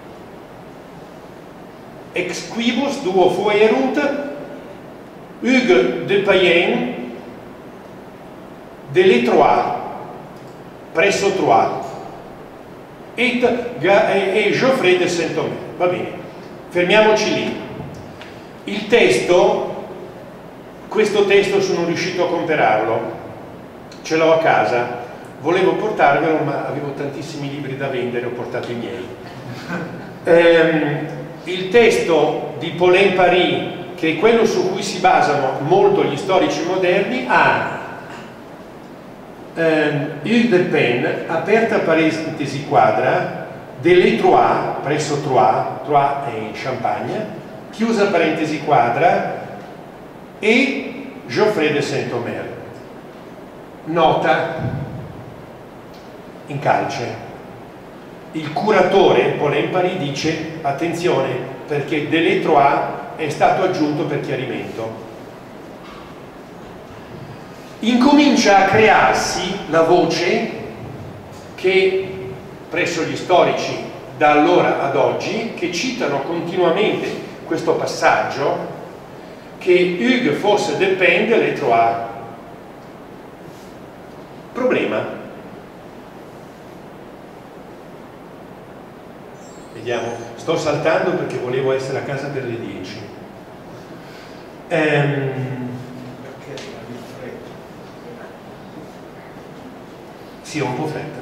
Speaker 2: ex quibus duo fuerunt Hugues de Payens de Les Trois presso Troyes et, e Geoffrey de Saint-Omer. Va bene, fermiamoci lì. Il testo, questo testo sono riuscito a comperarlo, ce l'ho a casa, volevo portarvelo ma avevo tantissimi libri da vendere, ho portato i miei. ehm, il testo di Paulin Paris, che è quello su cui si basano molto gli storici moderni, ha ehm, Hugues de Payens, aperta parentesi quadra, de Les Trois, presso Troyes, Troyes è in Champagne, chiusa parentesi quadra, e Geoffrey de Saint-Omer. Nota in calce: il curatore Paulin Paris dice attenzione perché de Les Trois è stato aggiunto per chiarimento. Incomincia a crearsi la voce che presso gli storici da allora ad oggi, che citano continuamente questo passaggio, che Hugues fosse de Payens de Les Trois. Problema. Vediamo, sto saltando perché volevo essere a casa per le dieci. Ehm,
Speaker 3: Perché avevi fretta?
Speaker 2: sì, ho un po' fretta.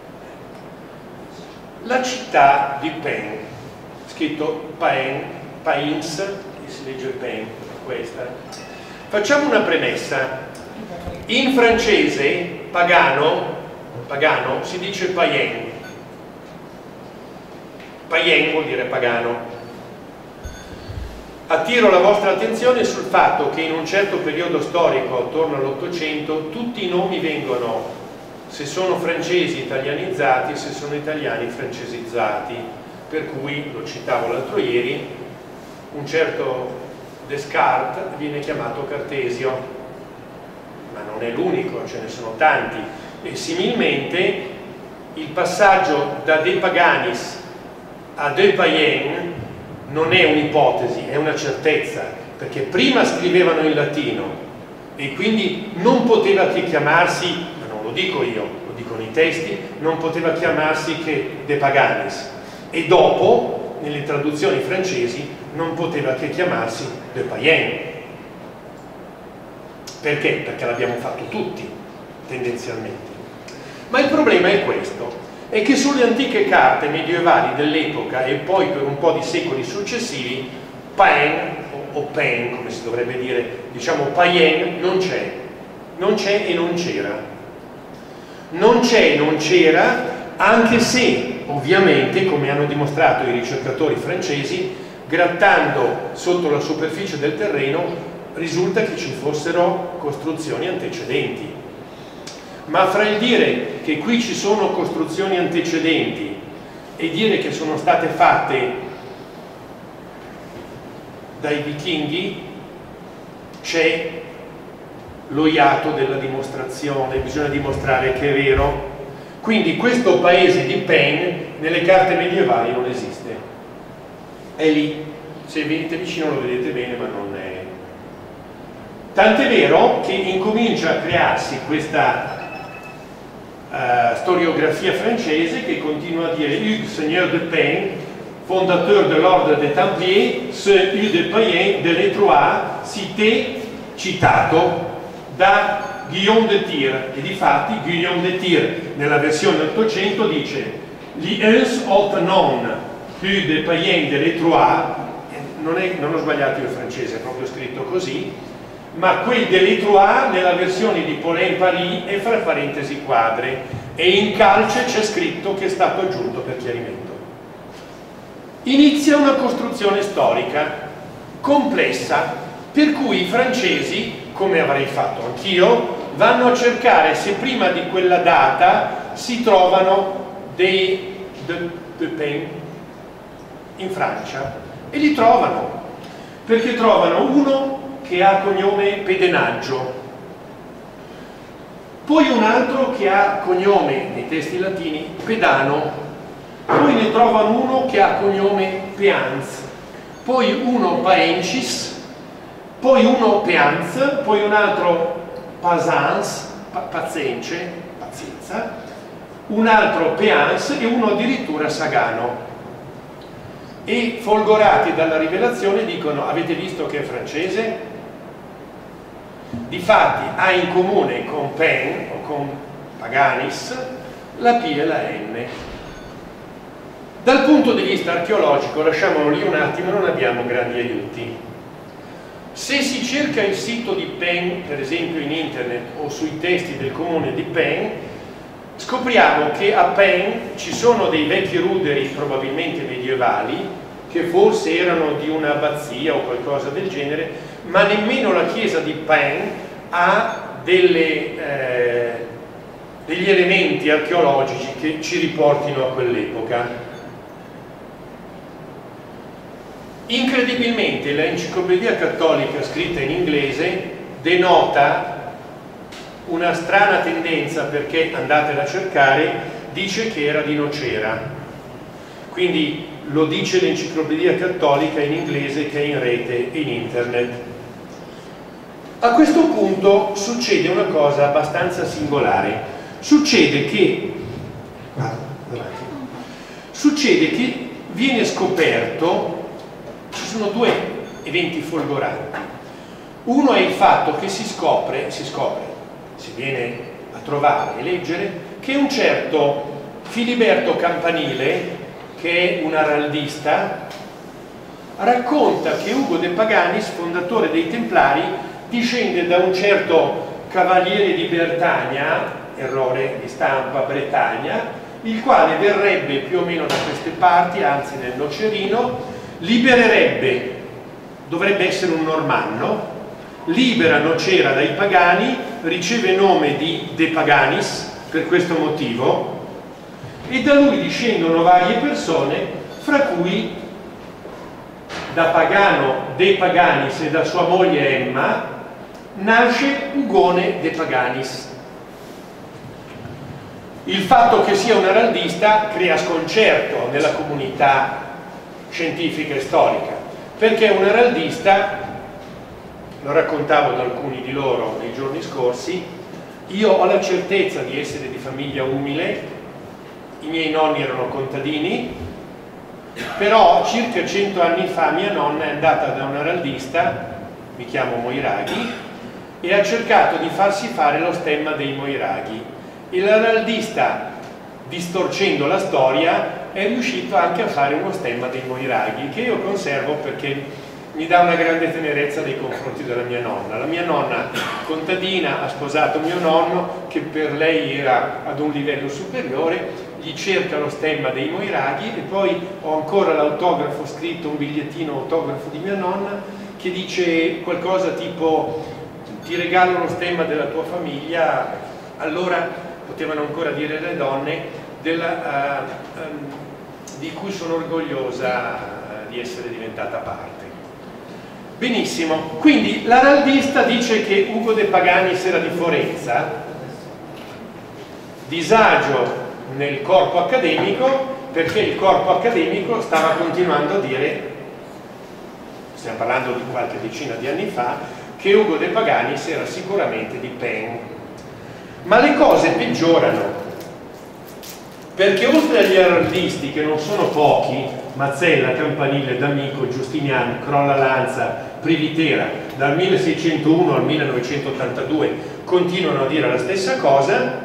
Speaker 2: La città di Payens, scritto Payens, Payens, che si legge Payens, questa. Facciamo una premessa. In francese pagano, pagano si dice païen. Païen vuol dire pagano. Attiro la vostra attenzione sul fatto che in un certo periodo storico, attorno all'Ottocento, tutti i nomi vengono, se sono francesi, italianizzati, se sono italiani, francesizzati. Per cui, lo citavo l'altro ieri, un certo Descartes viene chiamato Cartesio, ma non è l'unico, ce ne sono tanti. E similmente il passaggio da De Paganis a De Payens non è un'ipotesi, è una certezza, perché prima scrivevano in latino e quindi non poteva che chiamarsi, ma non lo dico io, lo dicono i testi, non poteva chiamarsi che De Paganis, e dopo nelle traduzioni francesi non poteva che chiamarsi De Payens. Perché? Perché l'abbiamo fatto tutti, tendenzialmente. Ma il problema è questo, è che sulle antiche carte medievali dell'epoca e poi per un po' di secoli successivi, Paen, o, o Pen, come si dovrebbe dire, diciamo Paien, non c'è. Non c'è e non c'era. Non c'è e non c'era, anche se, ovviamente, come hanno dimostrato i ricercatori francesi, grattando sotto la superficie del terreno, risulta che ci fossero costruzioni antecedenti. Ma fra il dire che qui ci sono costruzioni antecedenti e dire che sono state fatte dai vichinghi, c'è lo iato della dimostrazione, bisogna dimostrare che è vero. Quindi questo paese di Pen nelle carte medievali non esiste. È lì, se venite vicino lo vedete bene, ma non è. Tant'è vero che incomincia a crearsi questa Uh, storiografia francese che continua a dire Hugues, seigneur de Pen, fondateur de l'ordre des Templiers, ce Hugues de Payen de l'Étroit, cité, citato da Guillaume de Tyr. E difatti Guillaume de Tyr nella versione ottocento dice Li uns haut non Hugues de Payen de l'Étroit, non, non ho sbagliato il francese, è proprio scritto così, ma quel dell'Étroit nella versione di Paulin Paris è fra parentesi quadre e in calce c'è scritto che è stato aggiunto per chiarimento. Inizia una costruzione storica complessa, per cui i francesi, come avrei fatto anch'io, vanno a cercare se prima di quella data si trovano dei de, de Pen in Francia, e li trovano, perché trovano uno che ha cognome Pedenaggio, poi un altro che ha cognome, nei testi latini, Pedano, poi ne trovano uno che ha cognome Peanz, poi uno Paencis, poi uno Peanz, poi un altro Pasans, pa Pazience, pazienza, un altro Peans e uno addirittura Sagano. E folgorati dalla rivelazione dicono: avete visto che è francese? Difatti ha in comune con Pen o con Paganis la P e la N. Dal punto di vista archeologico, lasciamolo lì un attimo, non abbiamo grandi aiuti. Se si cerca il sito di Pen, per esempio in internet o sui testi del comune di Pen, scopriamo che a Pen ci sono dei vecchi ruderi probabilmente medievali che forse erano di un'abbazia o qualcosa del genere, ma nemmeno la chiesa di Pen ha delle, eh, degli elementi archeologici che ci riportino a quell'epoca. Incredibilmente l'enciclopedia cattolica scritta in inglese denota una strana tendenza, perché andatela a cercare, dice che era di Nocera, quindi lo dice l'enciclopedia cattolica in inglese che è in rete e in internet. A questo punto succede una cosa abbastanza singolare. Succede che ah, succede che viene scoperto, ci sono due eventi folgoranti. Uno è il fatto che si scopre, si scopre, si viene a trovare e leggere che un certo Filiberto Campanile, che è un araldista, racconta che Ugo de Paganis, fondatore dei Templari, discende da un certo cavaliere di Bertagna, errore di stampa, Bretagna, il quale verrebbe più o meno da queste parti, anzi nel Nocerino, libererebbe, dovrebbe essere un normanno, libera Nocera dai pagani, riceve nome di De Paganis per questo motivo, e da lui discendono varie persone, fra cui da Pagano De Paganis e da sua moglie Emma nasce Ugone De Paganis. Il fatto che sia un araldista crea sconcerto nella comunità scientifica e storica, perché un araldista, lo raccontavo ad alcuni di loro nei giorni scorsi, io ho la certezza di essere di famiglia umile, i miei nonni erano contadini, però circa cento anni fa mia nonna è andata da un araldista, mi chiamo Moiraghi, e ha cercato di farsi fare lo stemma dei Moiraghi, e l'araldista, distorcendo la storia, è riuscito anche a fare uno stemma dei Moiraghi, che io conservo perché mi dà una grande tenerezza nei confronti della mia nonna. La mia nonna contadina ha sposato mio nonno, che per lei era ad un livello superiore, gli cerca lo stemma dei Moiraghi, e poi ho ancora l'autografo scritto, un bigliettino autografo di mia nonna, che dice qualcosa tipo: ti regalo lo stemma della tua famiglia. Allora potevano ancora dire le donne, della, uh, um, di cui sono orgogliosa uh, di essere diventata parte. Benissimo, quindi l'araldista dice che Ugo De Paganis era di Forenza, disagio nel corpo accademico, perché il corpo accademico stava continuando a dire, stiamo parlando di qualche decina di anni fa, che Ugo De Paganis era sicuramente di Pen. Ma le cose peggiorano, perché oltre agli araldisti, che non sono pochi, Mazzella, Campanile, D'Amico, Giustiniano, Crolla Lanza, Privitera, dal milleseicentouno al millenovecentottantadue continuano a dire la stessa cosa,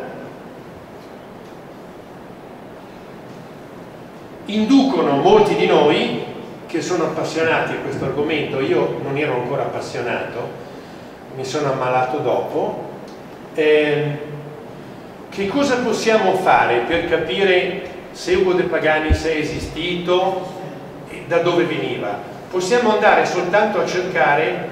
Speaker 2: inducono molti di noi che sono appassionati a questo argomento. Io non ero ancora appassionato, mi sono ammalato dopo. Eh, che cosa possiamo fare per capire se Ugo De Paganis è esistito e da dove veniva? Possiamo andare soltanto a cercare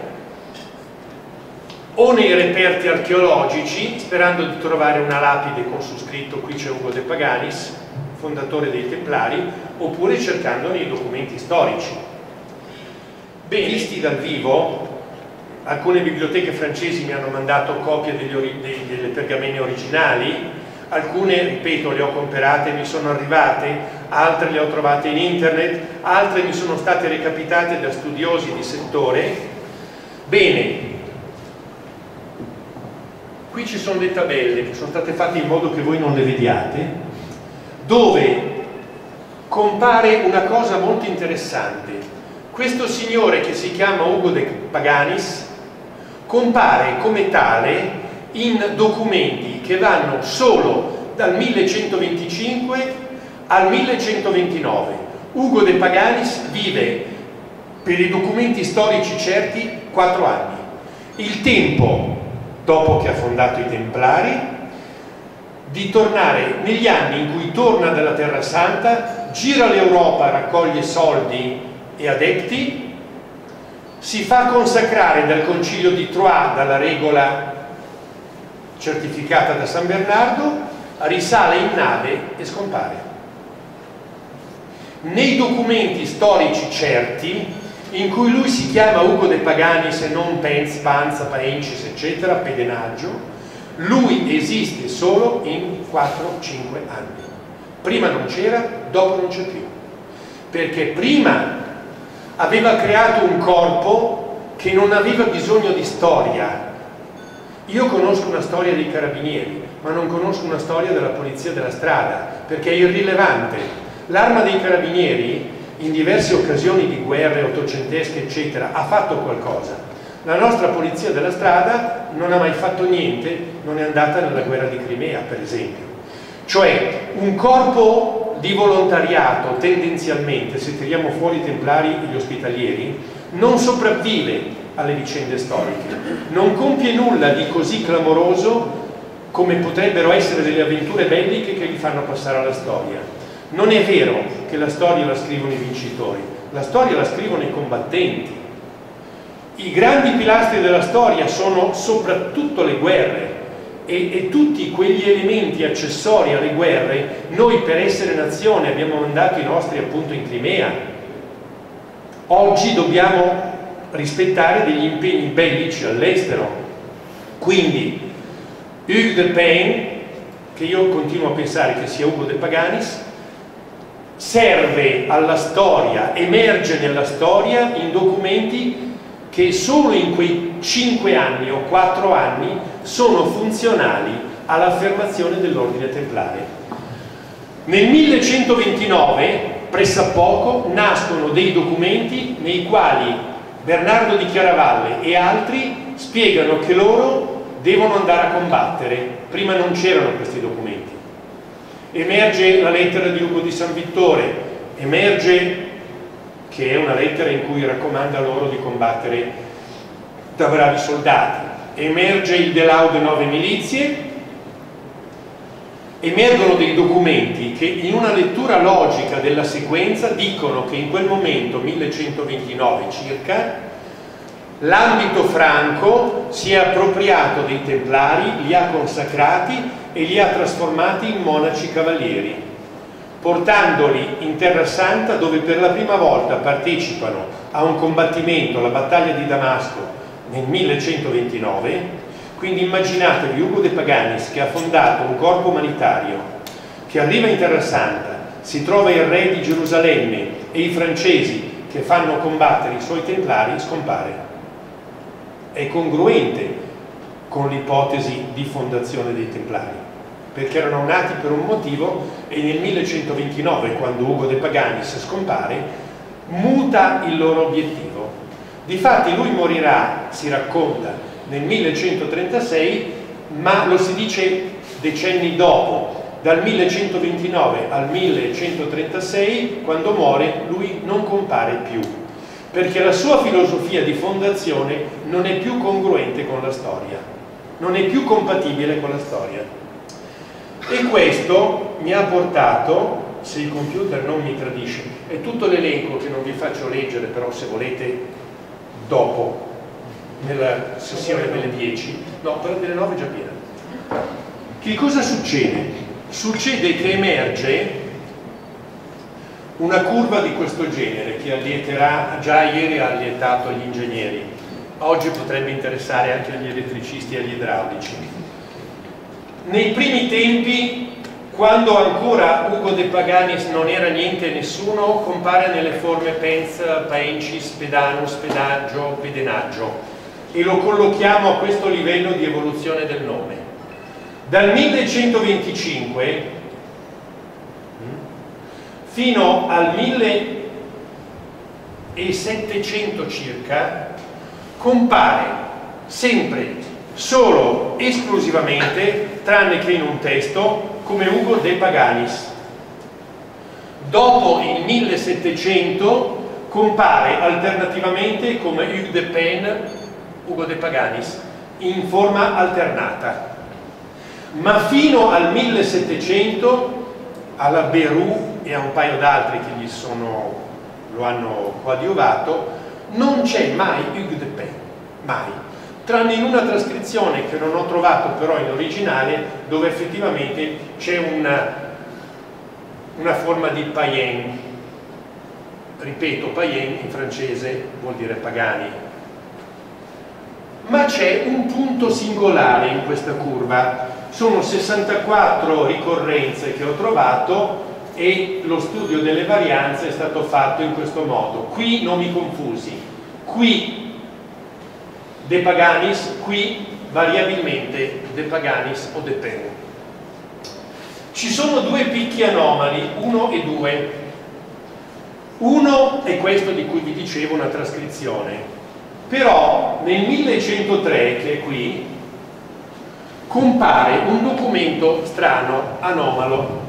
Speaker 2: o nei reperti archeologici, sperando di trovare una lapide con su scritto qui c'è Ugo De Paganis, fondatore dei Templari, oppure cercando nei documenti storici. Bene, visti dal vivo, alcune biblioteche francesi mi hanno mandato copie degli dei, delle pergamene originali, alcune, ripeto, le ho comprate, mi sono arrivate, altre le ho trovate in internet, altre mi sono state recapitate da studiosi di settore. Bene, qui ci sono le tabelle che sono state fatte in modo che voi non le vediate, dove compare una cosa molto interessante. Questo signore, che si chiama Ugo De Paganis, compare come tale in documenti che vanno solo dal millecentoventicinque al millecentoventinove. Ugo De Paganis vive, per i documenti storici certi, quattro anni. Il tempo, dopo che ha fondato i Templari, di tornare negli anni in cui torna dalla Terra Santa, gira l'Europa, raccoglie soldi e adepti, si fa consacrare dal Concilio di Troyes, dalla regola certificata da San Bernardo, risale in nave e scompare. Nei documenti storici certi, in cui lui si chiama Ugo De Paganis e non Pens, Panza, Paencis, eccetera, pedenaggio, lui esiste solo in quattro cinque anni. Prima non c'era, dopo non c'è più. Perché prima aveva creato un corpo che non aveva bisogno di storia. Io conosco una storia dei carabinieri, ma non conosco una storia della polizia della strada, perché è irrilevante. L'arma dei carabinieri, in diverse occasioni di guerre ottocentesche, eccetera, ha fatto qualcosa. La nostra polizia della strada non ha mai fatto niente, non è andata nella guerra di Crimea, per esempio. Cioè, un corpo di volontariato, tendenzialmente, se tiriamo fuori i Templari e gli Ospitalieri, non sopravvive alle vicende storiche, non compie nulla di così clamoroso come potrebbero essere delle avventure belliche che li fanno passare alla storia. Non è vero che la storia la scrivono i vincitori, la storia la scrivono i combattenti. I grandi pilastri della storia sono soprattutto le guerre e, e tutti quegli elementi accessori alle guerre. Noi, per essere nazione, abbiamo mandato i nostri appunto in Crimea. Oggi dobbiamo rispettare degli impegni bellici all'estero. Quindi Hugues de Payne, che io continuo a pensare che sia Ugo De Paganis, serve alla storia, emerge nella storia in documenti che solo in quei cinque anni o quattro anni sono funzionali all'affermazione dell'ordine templare. Nel millecentoventinove, pressappoco, nascono dei documenti nei quali Bernardo di Chiaravalle e altri spiegano che loro devono andare a combattere. Prima non c'erano questi documenti. Emerge la lettera di Ugo di San Vittore, emerge che è una lettera in cui raccomanda loro di combattere da bravi soldati, emerge il De Laude Nove Milizie, emergono dei documenti che in una lettura logica della sequenza dicono che in quel momento, millecentoventinove circa, l'ambito franco si è appropriato dei Templari, li ha consacrati e li ha trasformati in monaci cavalieri, portandoli in Terra Santa, dove per la prima volta partecipano a un combattimento, la battaglia di Damasco, nel millecentoventinove. Quindi immaginatevi Ugo de Paganis, che ha fondato un corpo umanitario, che arriva in Terra Santa, si trova il re di Gerusalemme e i francesi che fanno combattere i suoi Templari, scompare. È congruente con l'ipotesi di fondazione dei Templari, perché erano nati per un motivo e nel millecentoventinove, quando Ugo de Paganis scompare, muta il loro obiettivo. Difatti lui morirà, si racconta, nel millecentotrentasei, ma lo si dice decenni dopo. Dal millecentoventinove al millecentotrentasei, quando muore, lui non compare più, perché la sua filosofia di fondazione non è più congruente con la storia, non è più compatibile con la storia. E questo mi ha portato, se il computer non mi tradisce, è tutto l'elenco che non vi faccio leggere, però se volete dopo, nella sessione delle dieci, no, quella delle nove è già piena. Che cosa succede? Succede che emerge una curva di questo genere che allieterà, già ieri ha allietato gli ingegneri, oggi potrebbe interessare anche agli elettricisti e agli idraulici. Nei primi tempi, quando ancora Ugo de Paganis non era niente e nessuno, compare nelle forme pens, paencis, pedanus, pedaggio, pedenaggio, e lo collochiamo a questo livello di evoluzione del nome. Dal millecentoventicinque fino al millesettecento circa compare sempre, solo, esclusivamente, tranne che in un testo, come Ugo de Paganis. Dopo il millesettecento compare alternativamente come Hugues de Pen, Ugo de Paganis, in forma alternata. Ma fino al millesettecento, alla Berou e a un paio d'altri che gli sono, lo hanno coadiuvato, non c'è mai Hugues de Pen, mai, tranne in una trascrizione che non ho trovato però in originale, dove effettivamente c'è una, una forma di païen. Ripeto, païen in francese vuol dire pagani. Ma c'è un punto singolare in questa curva. Sono sessantaquattro ricorrenze che ho trovato e lo studio delle varianze è stato fatto in questo modo. Qui nomi confusi, qui de Paganis, qui variabilmente de Paganis o de Pen. Ci sono due picchi anomali, uno e due. Uno è questo di cui vi dicevo, una trascrizione, però nel millecentotre, che è qui, compare un documento strano, anomalo.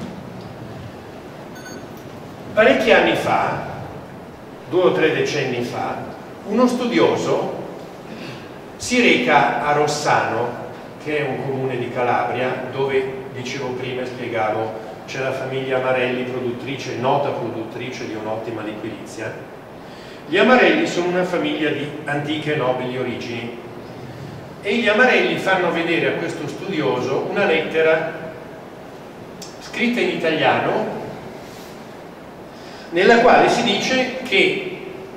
Speaker 2: Parecchi anni fa, due o tre decenni fa, uno studioso si reca a Rossano, che è un comune di Calabria, dove, dicevo prima e spiegavo, c'è la famiglia Amarelli, produttrice, nota produttrice di un'ottima liquirizia. Gli Amarelli sono una famiglia di antiche e nobili origini e gli Amarelli fanno vedere a questo studioso una lettera scritta in italiano nella quale si dice che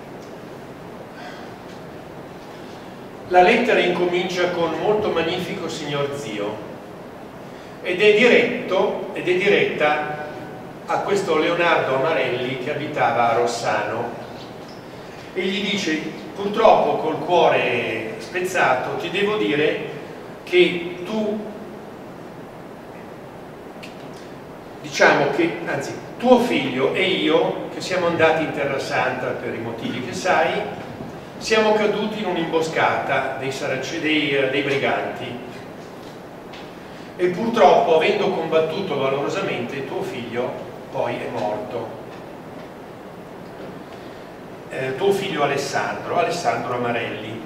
Speaker 2: la lettera incomincia con molto magnifico signor zio ed è, diretto, ed è diretta a questo Leonardo Amarelli che abitava a Rossano e gli dice: purtroppo col cuore spezzato ti devo dire che tu, diciamo che, anzi, tuo figlio e io, che siamo andati in Terra Santa per i motivi che sai, siamo caduti in un'imboscata dei, dei, dei briganti e purtroppo, avendo combattuto valorosamente, tuo figlio poi è morto. Eh, tuo figlio Alessandro, Alessandro Amarelli.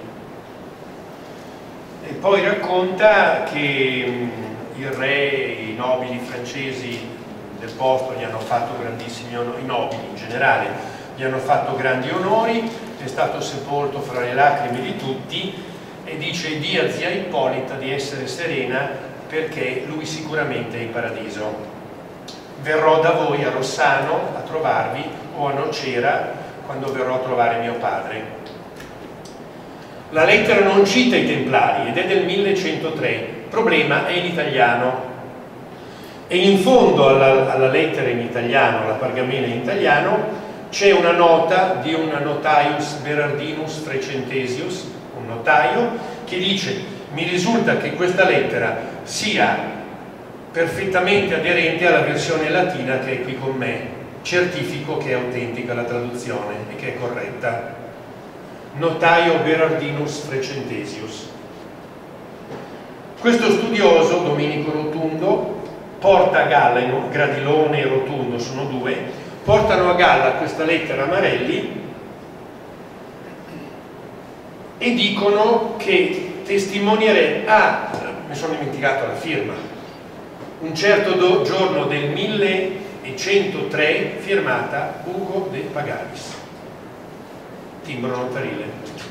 Speaker 2: E poi racconta che mh, il re e i nobili francesi del posto gli hanno fatto grandissimi onori, i nobili in generale, gli hanno fatto grandi onori, è stato sepolto fra le lacrime di tutti e dice: di a zia Ippolita di essere serena perché lui sicuramente è in paradiso. Verrò da voi a Rossano a trovarvi o a Nocera quando verrò a trovare mio padre. La lettera non cita i Templari ed è del millecentotre, il problema è in italiano. E in fondo alla, alla lettera in italiano, alla pergamena in italiano, c'è una nota di un notaius Berardinus Frecentesius, un notaio, che dice: mi risulta che questa lettera sia perfettamente aderente alla versione latina che è qui con me, certifico che è autentica la traduzione e che è corretta. Notaio Berardinus Frecentesius. Questo studioso, Domenico Rotundo, porta a galla, Gradilone e Rotundo sono due, portano a galla questa lettera a Marelli e dicono che testimonierebbe, ah, mi sono dimenticato la firma, un certo do, giorno del millecentotre, firmata Ugo de Paganis, timbro notarile.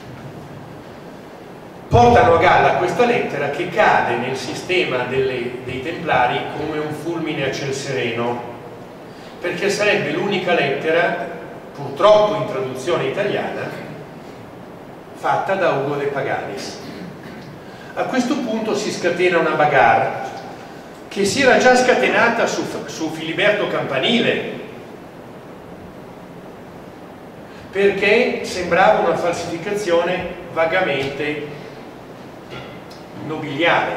Speaker 2: Portano a galla questa lettera che cade nel sistema delle, dei Templari come un fulmine a ciel sereno, perché sarebbe l'unica lettera, purtroppo in traduzione italiana, fatta da Ugo de Paganis. A questo punto si scatena una bagarre che si era già scatenata su, su Filiberto Campanile, perché sembrava una falsificazione vagamente nobiliare.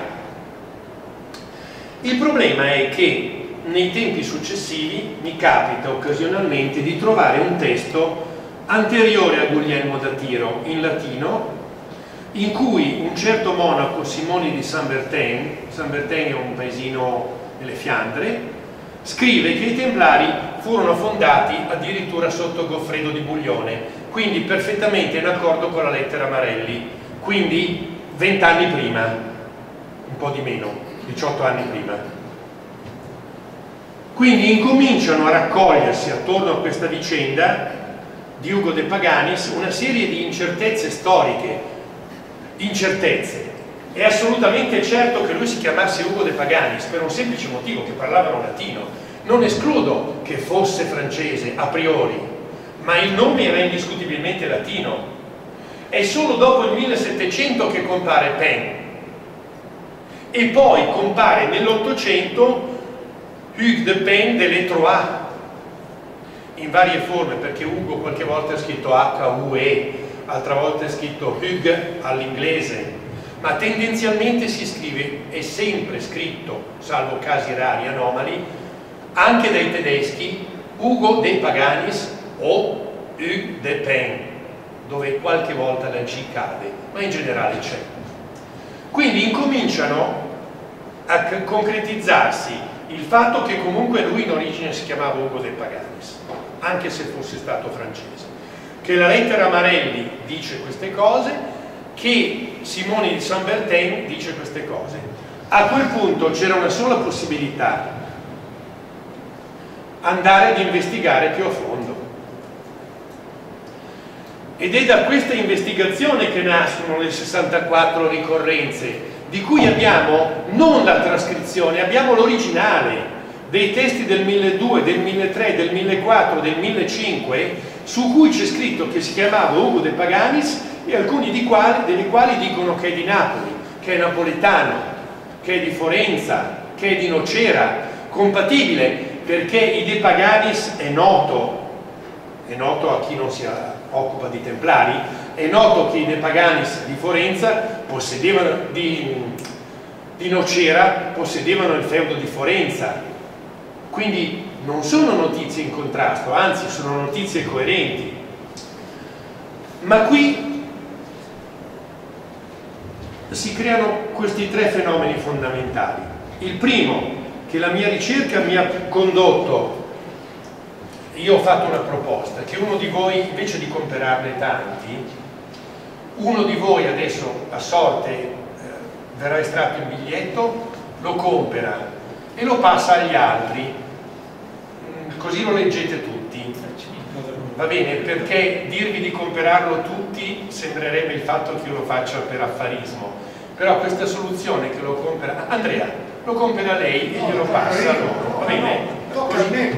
Speaker 2: Il problema è che nei tempi successivi mi capita occasionalmente di trovare un testo anteriore a Guglielmo da Tiro in latino, in cui un certo monaco, Simone di Saint Bertin, Saint Bertin è un paesino delle Fiandre, scrive che i Templari furono fondati addirittura sotto Goffredo di Buglione, quindi perfettamente in accordo con la lettera Marelli, quindi vent'anni prima, un po' di meno, diciotto anni prima. Quindi incominciano a raccogliersi attorno a questa vicenda di Ugo de Paganis una serie di incertezze storiche. Incertezze. È assolutamente certo che lui si chiamasse Ugo de Paganis per un semplice motivo, che parlavano latino. Non escludo che fosse francese a priori, ma il nome era indiscutibilmente latino. È solo dopo il millesettecento che compare Pen e poi compare nell'Ottocento Hugues de Pen de l'Etroit in varie forme, perché Ugo qualche volta è scritto H U E, altra volta è scritto Hugues all'inglese, ma tendenzialmente si scrive, è sempre scritto, salvo casi rari, anomali, anche dai tedeschi, Ugo de Paganis o Hugues de Pen, dove qualche volta la G cade, ma in generale c'è. Quindi incominciano a concretizzarsi il fatto che comunque lui in origine si chiamava Ugo de Paganis, anche se fosse stato francese, che la lettera Marelli dice queste cose, che Simone di Saint Bertin dice queste cose. A quel punto c'era una sola possibilità: andare ad investigare più a fondo. Ed è da questa investigazione che nascono le sessantaquattro ricorrenze, di cui abbiamo non la trascrizione, abbiamo l'originale dei testi del milleduecento, del milletrecento, del millequattrocento, del millecinquecento, su cui c'è scritto che si chiamava Ugo de Paganis, e alcuni di quali, dei quali dicono che è di Napoli, che è napoletano, che è di Forenza, che è di Nocera, compatibile, perché i de Paganis è noto, è noto a chi non si occupa di Templari, è noto che i de Paganis di Forenza possedevano, di, di Nocera possedevano il feudo di Forenza, quindi non sono notizie in contrasto, anzi sono notizie coerenti. Ma qui si creano questi tre fenomeni fondamentali. Il primo, che la mia ricerca mi ha condotto, io ho fatto una proposta, che uno di voi, invece di comprarne tanti, uno di voi adesso a sorte eh, verrà estratto il biglietto, lo compra e lo passa agli altri, così lo leggete tutti, va bene? Perché dirvi di comprarlo tutti sembrerebbe il fatto che io lo faccia per affarismo, però questa soluzione che lo compra Andrea, lo compra lei e glielo passa a loro, va bene? Così.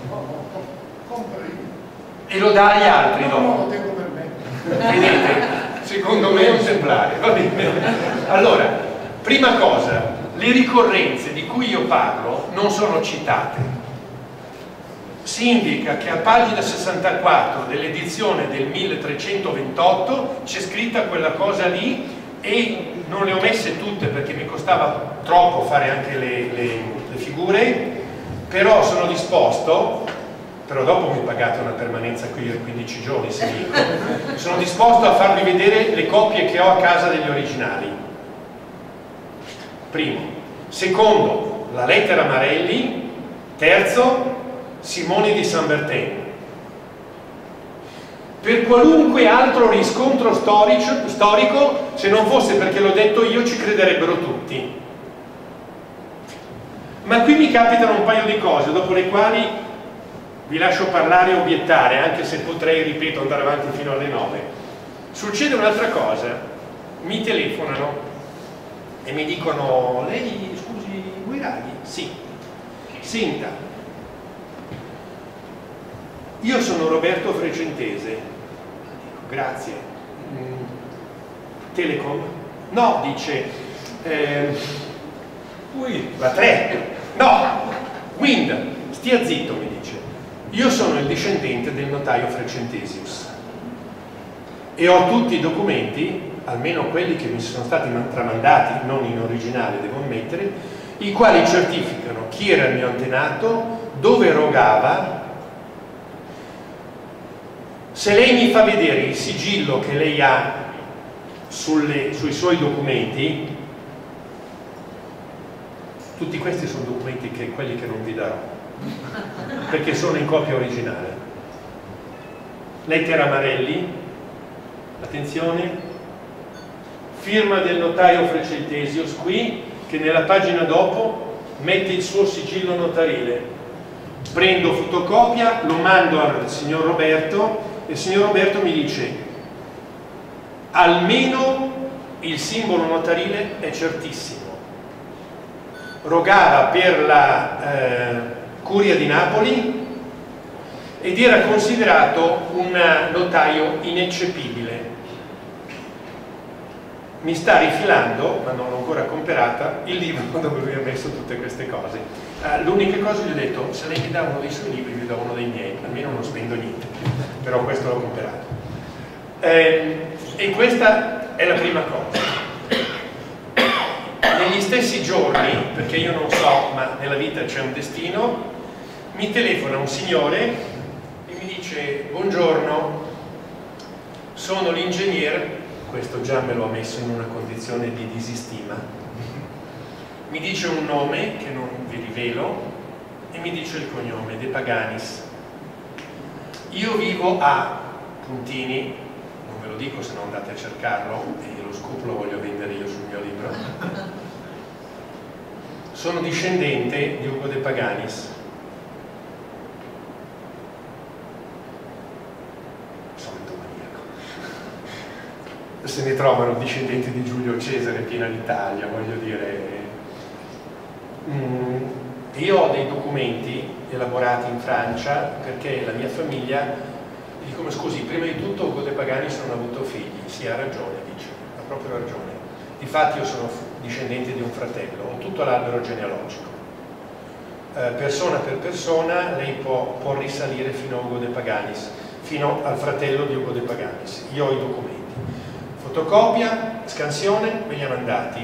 Speaker 2: E lo dà agli altri dopo.
Speaker 3: No, lo tengo per me.
Speaker 2: Vedete? Secondo me è un esemplare, va bene? Allora, prima cosa, le ricorrenze di cui io parlo non sono citate. Si indica che a pagina sessantaquattro dell'edizione del milletrecentoventotto c'è scritta quella cosa lì e non le ho messe tutte perché mi costava troppo fare anche le, le, le figure, però sono disposto, però dopo mi pagate una permanenza qui per quindici giorni se dico, sono disposto a farvi vedere le copie che ho a casa degli originali. Primo. Secondo, la lettera Marelli. Terzo, Simoni di San Berteno. Per qualunque altro riscontro storico, storico, se non fosse perché l'ho detto io, ci crederebbero tutti. Ma qui mi capitano un paio di cose, dopo le quali vi lascio parlare e obiettare, anche se potrei, ripeto, andare avanti fino alle nove. Succede un'altra cosa, mi telefonano e mi dicono: lei, scusi, Guiraghi? Sì. Senta, io sono Roberto Frecentese. Grazie. Mm, Telecom? No, dice. Eh, ui, la tre. No, Wind. Stia zitto, mi dice. Io sono il discendente del notaio Frecentesius e ho tutti i documenti, almeno quelli che mi sono stati tramandati, non in originale devo ammettere, i quali certificano chi era il mio antenato, dove rogava. Se lei mi fa vedere il sigillo che lei ha sulle, sui suoi documenti, tutti questi sono documenti che quelli che non vi darò, perché sono in copia originale. Lettera Marelli, attenzione, firma del notaio Frecentesius qui, che nella pagina dopo mette il suo sigillo notarile. Prendo fotocopia, lo mando al signor Roberto e il signor Roberto mi dice: almeno il simbolo notarile è certissimo. Rogava per la eh, Curia di Napoli ed era considerato un notaio ineccepibile. Mi sta rifilando, ma non l'ho ancora comperata, il libro dove lui ha messo tutte queste cose. Uh, l'unica cosa gli ho detto: se lei mi dà uno dei suoi libri, mi dà uno dei miei, almeno non spendo niente, però questo l'ho comperato. Eh, e questa è la prima cosa. Negli stessi giorni, perché io non so, ma nella vita c'è un destino, mi telefona un signore e mi dice: buongiorno, sono l'ingegnere. Questo già me lo ha messo in una condizione di disistima. Mi dice un nome che non vi rivelo e mi dice il cognome, De Paganis. Io vivo a puntini, non ve lo dico se no andate a cercarlo e lo scoop lo voglio vendere io sul mio libro. Sono discendente di Ugo De Paganis. Se ne trovano discendenti di Giulio Cesare piena l'Italia, voglio dire. Mm, io ho dei documenti elaborati in Francia perché la mia famiglia, dicono scusi, prima di tutto Ugo De Paganis non ha avuto figli. Sì, ha ragione, dice, ha proprio ragione. Difatti io sono discendente di un fratello, ho tutto l'albero genealogico. Eh, persona per persona lei può, può risalire fino a Ugo De Paganis, fino al fratello di Ugo De Paganis. Io ho i documenti. Fotocopia, scansione, me li ha mandati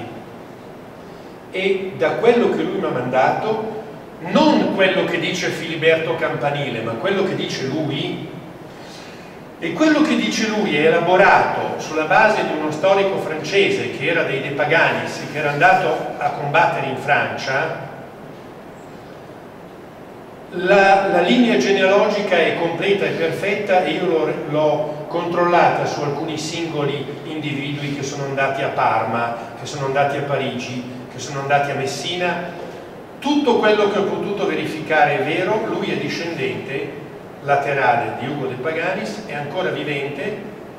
Speaker 2: e da quello che lui mi ha mandato, non quello che dice Filiberto Campanile, ma quello che dice lui, E quello che dice lui è elaborato sulla base di uno storico francese che era dei De Paganis, che era andato a combattere in Francia. La, la linea genealogica è completa e perfetta e io l'ho controllata su alcuni singoli individui che sono andati a Parma, che sono andati a Parigi, che sono andati a Messina. Tutto quello che ho potuto verificare è vero. Lui è discendente laterale di Ugo De Paganis, è ancora vivente,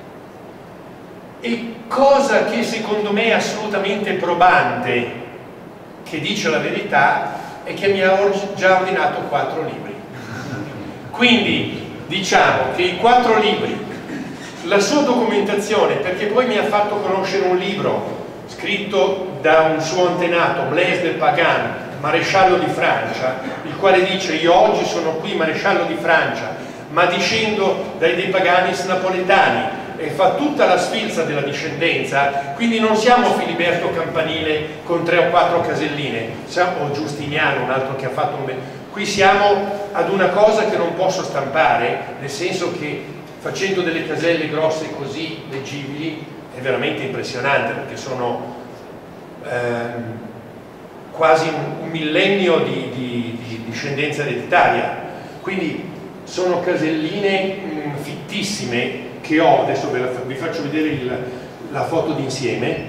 Speaker 2: e cosa che secondo me è assolutamente probante, che dice la verità, è che mi ha già ordinato quattro libri. Quindi diciamo che i quattro libri, la sua documentazione, perché poi mi ha fatto conoscere un libro scritto da un suo antenato, Blaise de Pagan, maresciallo di Francia, il quale dice: io oggi sono qui maresciallo di Francia, ma discendo dai De Paganis napoletani, e fa tutta la sfilza della discendenza. Quindi non siamo Filiberto Campanile con tre o quattro caselline, siamo, o Giustiniano, un altro che ha fatto un... Qui siamo ad una cosa che non posso stampare, nel senso che facendo delle caselle grosse così leggibili è veramente impressionante, perché sono ehm, quasi un, un millennio di, di, di discendenza ereditaria. Quindi sono caselline mh, fittissime che ho, adesso ve la, vi faccio vedere il, la foto d'insieme.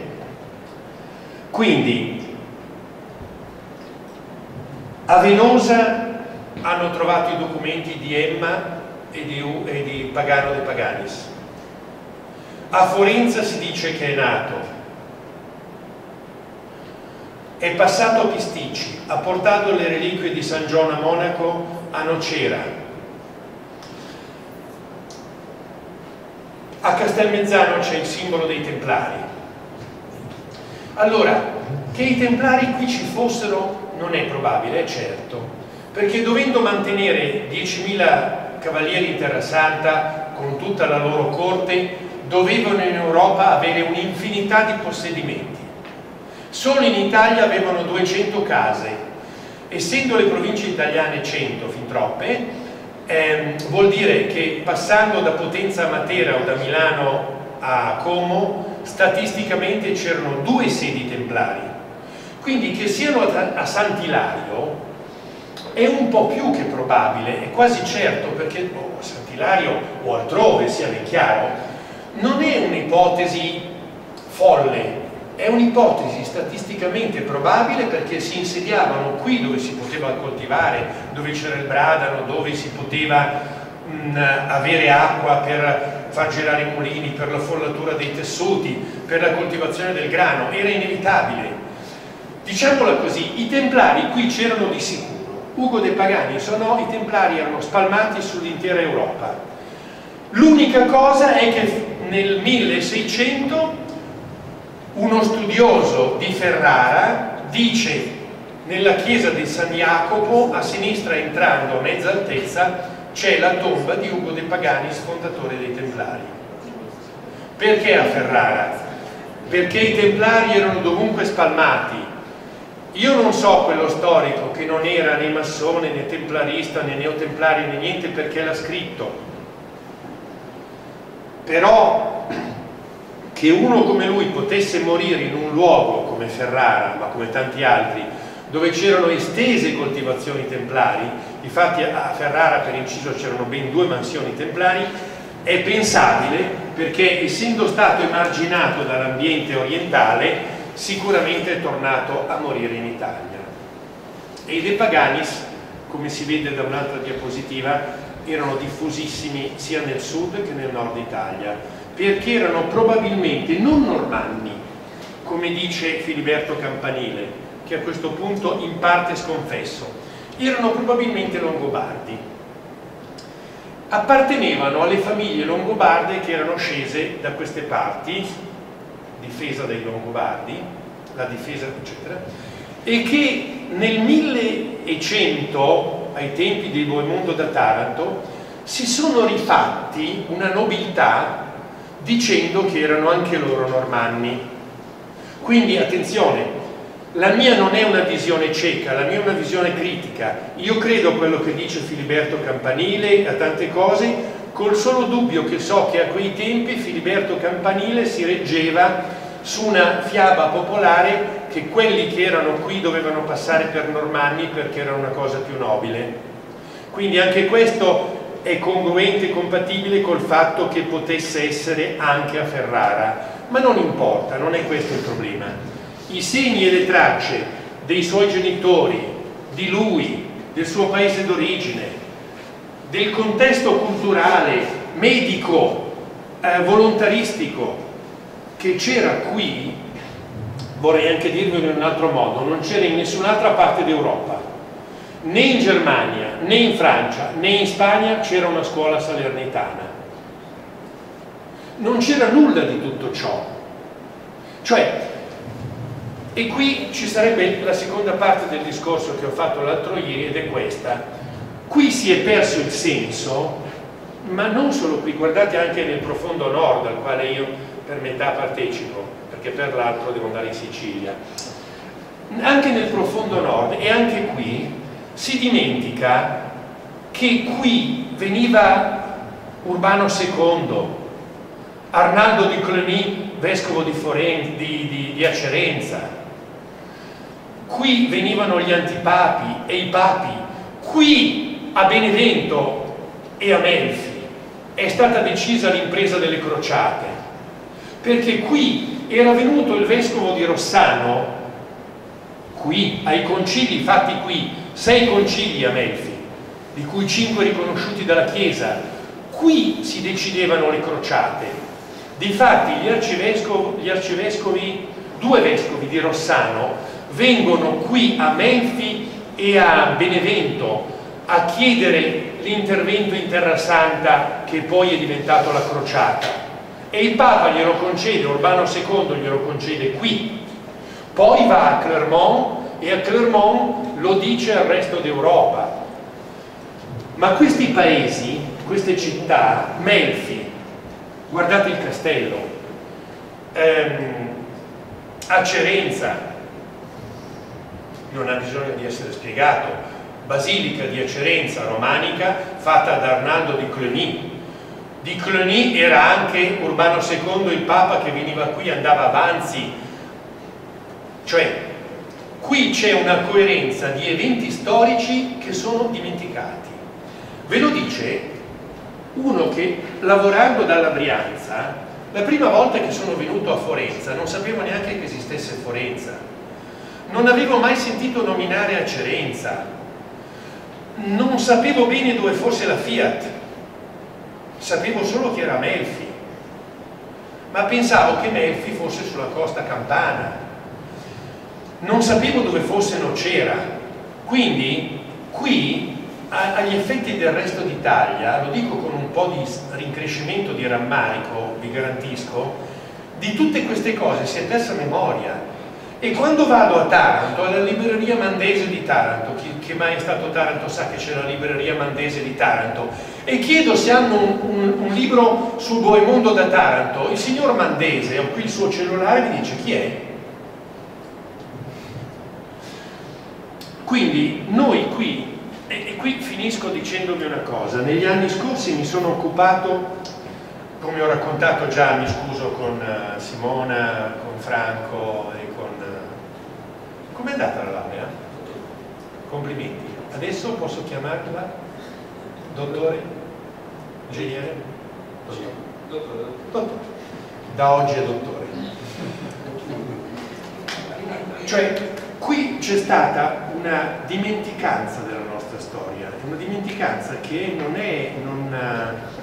Speaker 2: Quindi a Venosa hanno trovato i documenti di Emma e di, e di Pagano De Paganis. A Forenza si dice che è nato, è passato a Pisticci, ha portato le reliquie di San Giovanni a Monaco a Nocera. A Castelmezzano c'è il simbolo dei Templari. Allora, che i Templari qui ci fossero non è probabile, è certo, perché dovendo mantenere diecimila cavalieri in Terra Santa con tutta la loro corte, dovevano in Europa avere un'infinità di possedimenti. Solo in Italia avevano duecento case, essendo le province italiane cento, fin troppe. Eh, vuol dire che passando da Potenza a Matera o da Milano a Como, statisticamente c'erano due sedi templari. Quindi che siano a, a Sant'Ilario è un po' più che probabile, è quasi certo, perché oh, a Sant'Ilario o altrove, sia ben chiaro, non è un'ipotesi folle, è un'ipotesi statisticamente probabile, perché si insediavano qui dove si poteva coltivare, dove c'era il bradano, dove si poteva mh, avere acqua per far girare i mulini, per la follatura dei tessuti, per la coltivazione del grano, era inevitabile. Diciamola così, i Templari qui c'erano di sicuro. Ugo De Paganis o no, i Templari erano spalmati sull'intera Europa. L'unica cosa è che nel milleseicento uno studioso di Ferrara dice: nella chiesa di San Jacopo, a sinistra entrando a mezza altezza, c'è la tomba di Ugo De Paganis, fondatore dei Templari. Perché a Ferrara? Perché i Templari erano dovunque spalmati. Io non so quello storico che non era né massone né templarista né neotemplario né niente, perché l'ha scritto. Però che uno come lui potesse morire in un luogo come Ferrara, ma come tanti altri, dove c'erano estese coltivazioni templari, infatti a Ferrara per inciso c'erano ben due mansioni templari, è pensabile, perché essendo stato emarginato dall'ambiente orientale sicuramente è tornato a morire in Italia. E i De Paganis, come si vede da un'altra diapositiva, erano diffusissimi sia nel sud che nel nord Italia, perché erano probabilmente non normanni, come dice Filiberto Campanile, che a questo punto in parte sconfesso, erano probabilmente longobardi. Appartenevano alle famiglie longobarde che erano scese da queste parti, difesa dei Longobardi, la difesa eccetera, e che nel millecento, ai tempi di Boemondo da Taranto, si sono rifatti una nobiltà dicendo che erano anche loro normanni. Quindi attenzione, la mia non è una visione cieca, la mia è una visione critica. Io credo a quello che dice Filiberto Campanile, a tante cose, col solo dubbio che so che a quei tempi Filiberto Campanile si reggeva su una fiaba popolare che quelli che erano qui dovevano passare per normanni perché era una cosa più nobile. Quindi anche questo è congruente e compatibile col fatto che potesse essere anche a Ferrara, ma non importa, non è questo il problema. I segni e le tracce dei suoi genitori, di lui, del suo paese d'origine, del contesto culturale, medico, eh, volontaristico che c'era qui, vorrei anche dirvelo in un altro modo, non c'era in nessun'altra parte d'Europa, né in Germania, né in Francia, né in Spagna c'era una scuola salernitana. Non c'era nulla di tutto ciò. Cioè, e qui ci sarebbe la seconda parte del discorso che ho fatto l'altro ieri, ed è questa. Qui si è perso il senso, ma non solo qui, guardate anche nel profondo nord, al quale io per metà partecipo, perché per l'altro devo andare in Sicilia. Anche nel profondo nord, e anche qui, si dimentica che qui veniva Urbano secondo, Arnaldo di Cluny, vescovo di, Foren di, di, di Acerenza, qui venivano gli antipapi e i papi, qui a Benevento e a Melfi è stata decisa l'impresa delle crociate, perché qui era venuto il vescovo di Rossano, qui, ai concili fatti qui, sei concili a Melfi, di cui cinque riconosciuti dalla Chiesa, qui si decidevano le crociate. Difatti gli arcivescovi, gli arcivescovi, due vescovi di Rossano, vengono qui a Melfi e a Benevento a chiedere l'intervento in Terra Santa che poi è diventato la crociata, e il Papa glielo concede, Urbano secondo glielo concede qui, poi va a Clermont e a Clermont lo dice al resto d'Europa. Ma questi paesi, queste città, Melfi, guardate il castello, ehm, Acerenza, non ha bisogno di essere spiegato, Basilica di Acerenza romanica fatta da Arnaldo di Cluny. Di Cluny era anche Urbano secondo, il Papa, che veniva qui, andava avanti. Cioè, qui c'è una coerenza di eventi storici che sono dimenticati. Ve lo dice uno che, lavorando dalla Brianza, la prima volta che sono venuto a Forenza non sapevo neanche che esistesse Forenza, non avevo mai sentito nominare Acerenza, non sapevo bene dove fosse la Fiat, sapevo solo che era Melfi, ma pensavo che Melfi fosse sulla costa campana, non sapevo dove fosse Nocera. Quindi qui, agli effetti del resto d'Italia, lo dico con un po' di rincrescimento di rammarico, vi garantisco, di tutte queste cose si è persa memoria. E quando vado a Taranto, alla libreria Mandese di Taranto, chi che mai è stato a Taranto sa che c'è la libreria Mandese di Taranto, e chiedo se hanno un, un, un libro sul Boemondo da Taranto, il signor Mandese, ho qui il suo cellulare, mi dice: chi è? Quindi noi qui, e, e qui finisco dicendovi una cosa, negli anni scorsi mi sono occupato, come ho raccontato già, mi scuso con uh, Simona, con Franco e con... Uh, com'è andata la laurea? Complimenti. Adesso posso chiamarla dottore? Ingegnere? Dottore. Dottore. Dottore. Da oggi è dottore. Cioè, qui c'è stata una dimenticanza della nostra storia, una dimenticanza che non è... Non, uh,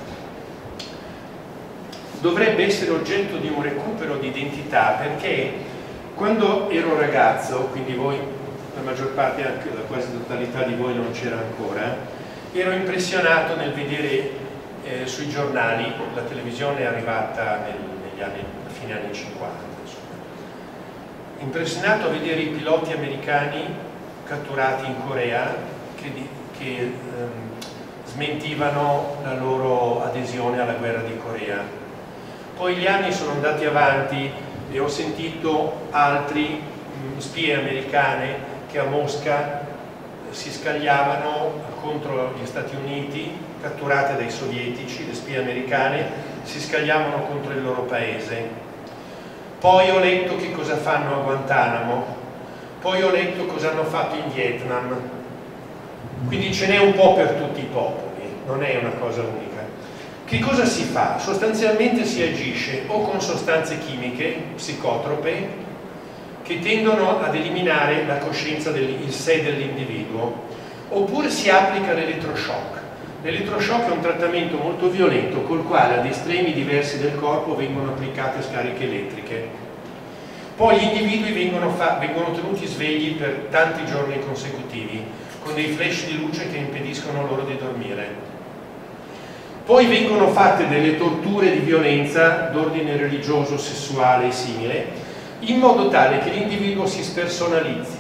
Speaker 2: dovrebbe essere oggetto di un recupero di identità, perché quando ero ragazzo, quindi voi, la maggior parte, anche la quasi totalità di voi non c'era ancora, ero impressionato nel vedere eh, sui giornali, la televisione è arrivata nel, negli anni, a fine anni cinquanta, insomma. Impressionato a vedere i piloti americani catturati in Corea che, che ehm, smentivano la loro adesione alla guerra di Corea. Poi gli anni sono andati avanti e ho sentito altri mh, spie americane che a Mosca si scagliavano contro gli Stati Uniti, catturate dai sovietici, le spie americane, si scagliavano contro il loro paese. Poi ho letto che cosa fanno a Guantanamo, poi ho letto cosa hanno fatto in Vietnam, quindi ce n'è un po' per tutti i popoli, non è una cosa unica. Che cosa si fa? Sostanzialmente si agisce o con sostanze chimiche, psicotrope, che tendono ad eliminare la coscienza del il sé dell'individuo, oppure si applica l'elettroshock. L'elettroshock è un trattamento molto violento col quale ad estremi diversi del corpo vengono applicate scariche elettriche. Poi gli individui vengono, fa, vengono tenuti svegli per tanti giorni consecutivi, con dei flash di luce che impediscono loro di dormire. Poi vengono fatte delle torture di violenza d'ordine religioso, sessuale e simile, in modo tale che l'individuo si spersonalizzi,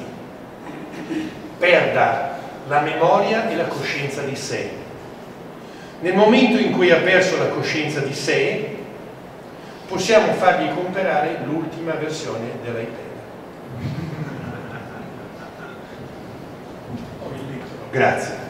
Speaker 2: perda la memoria e la coscienza di sé. Nel momento in cui ha perso la coscienza di sé, possiamo fargli comprare l'ultima versione dell'iPad. Grazie.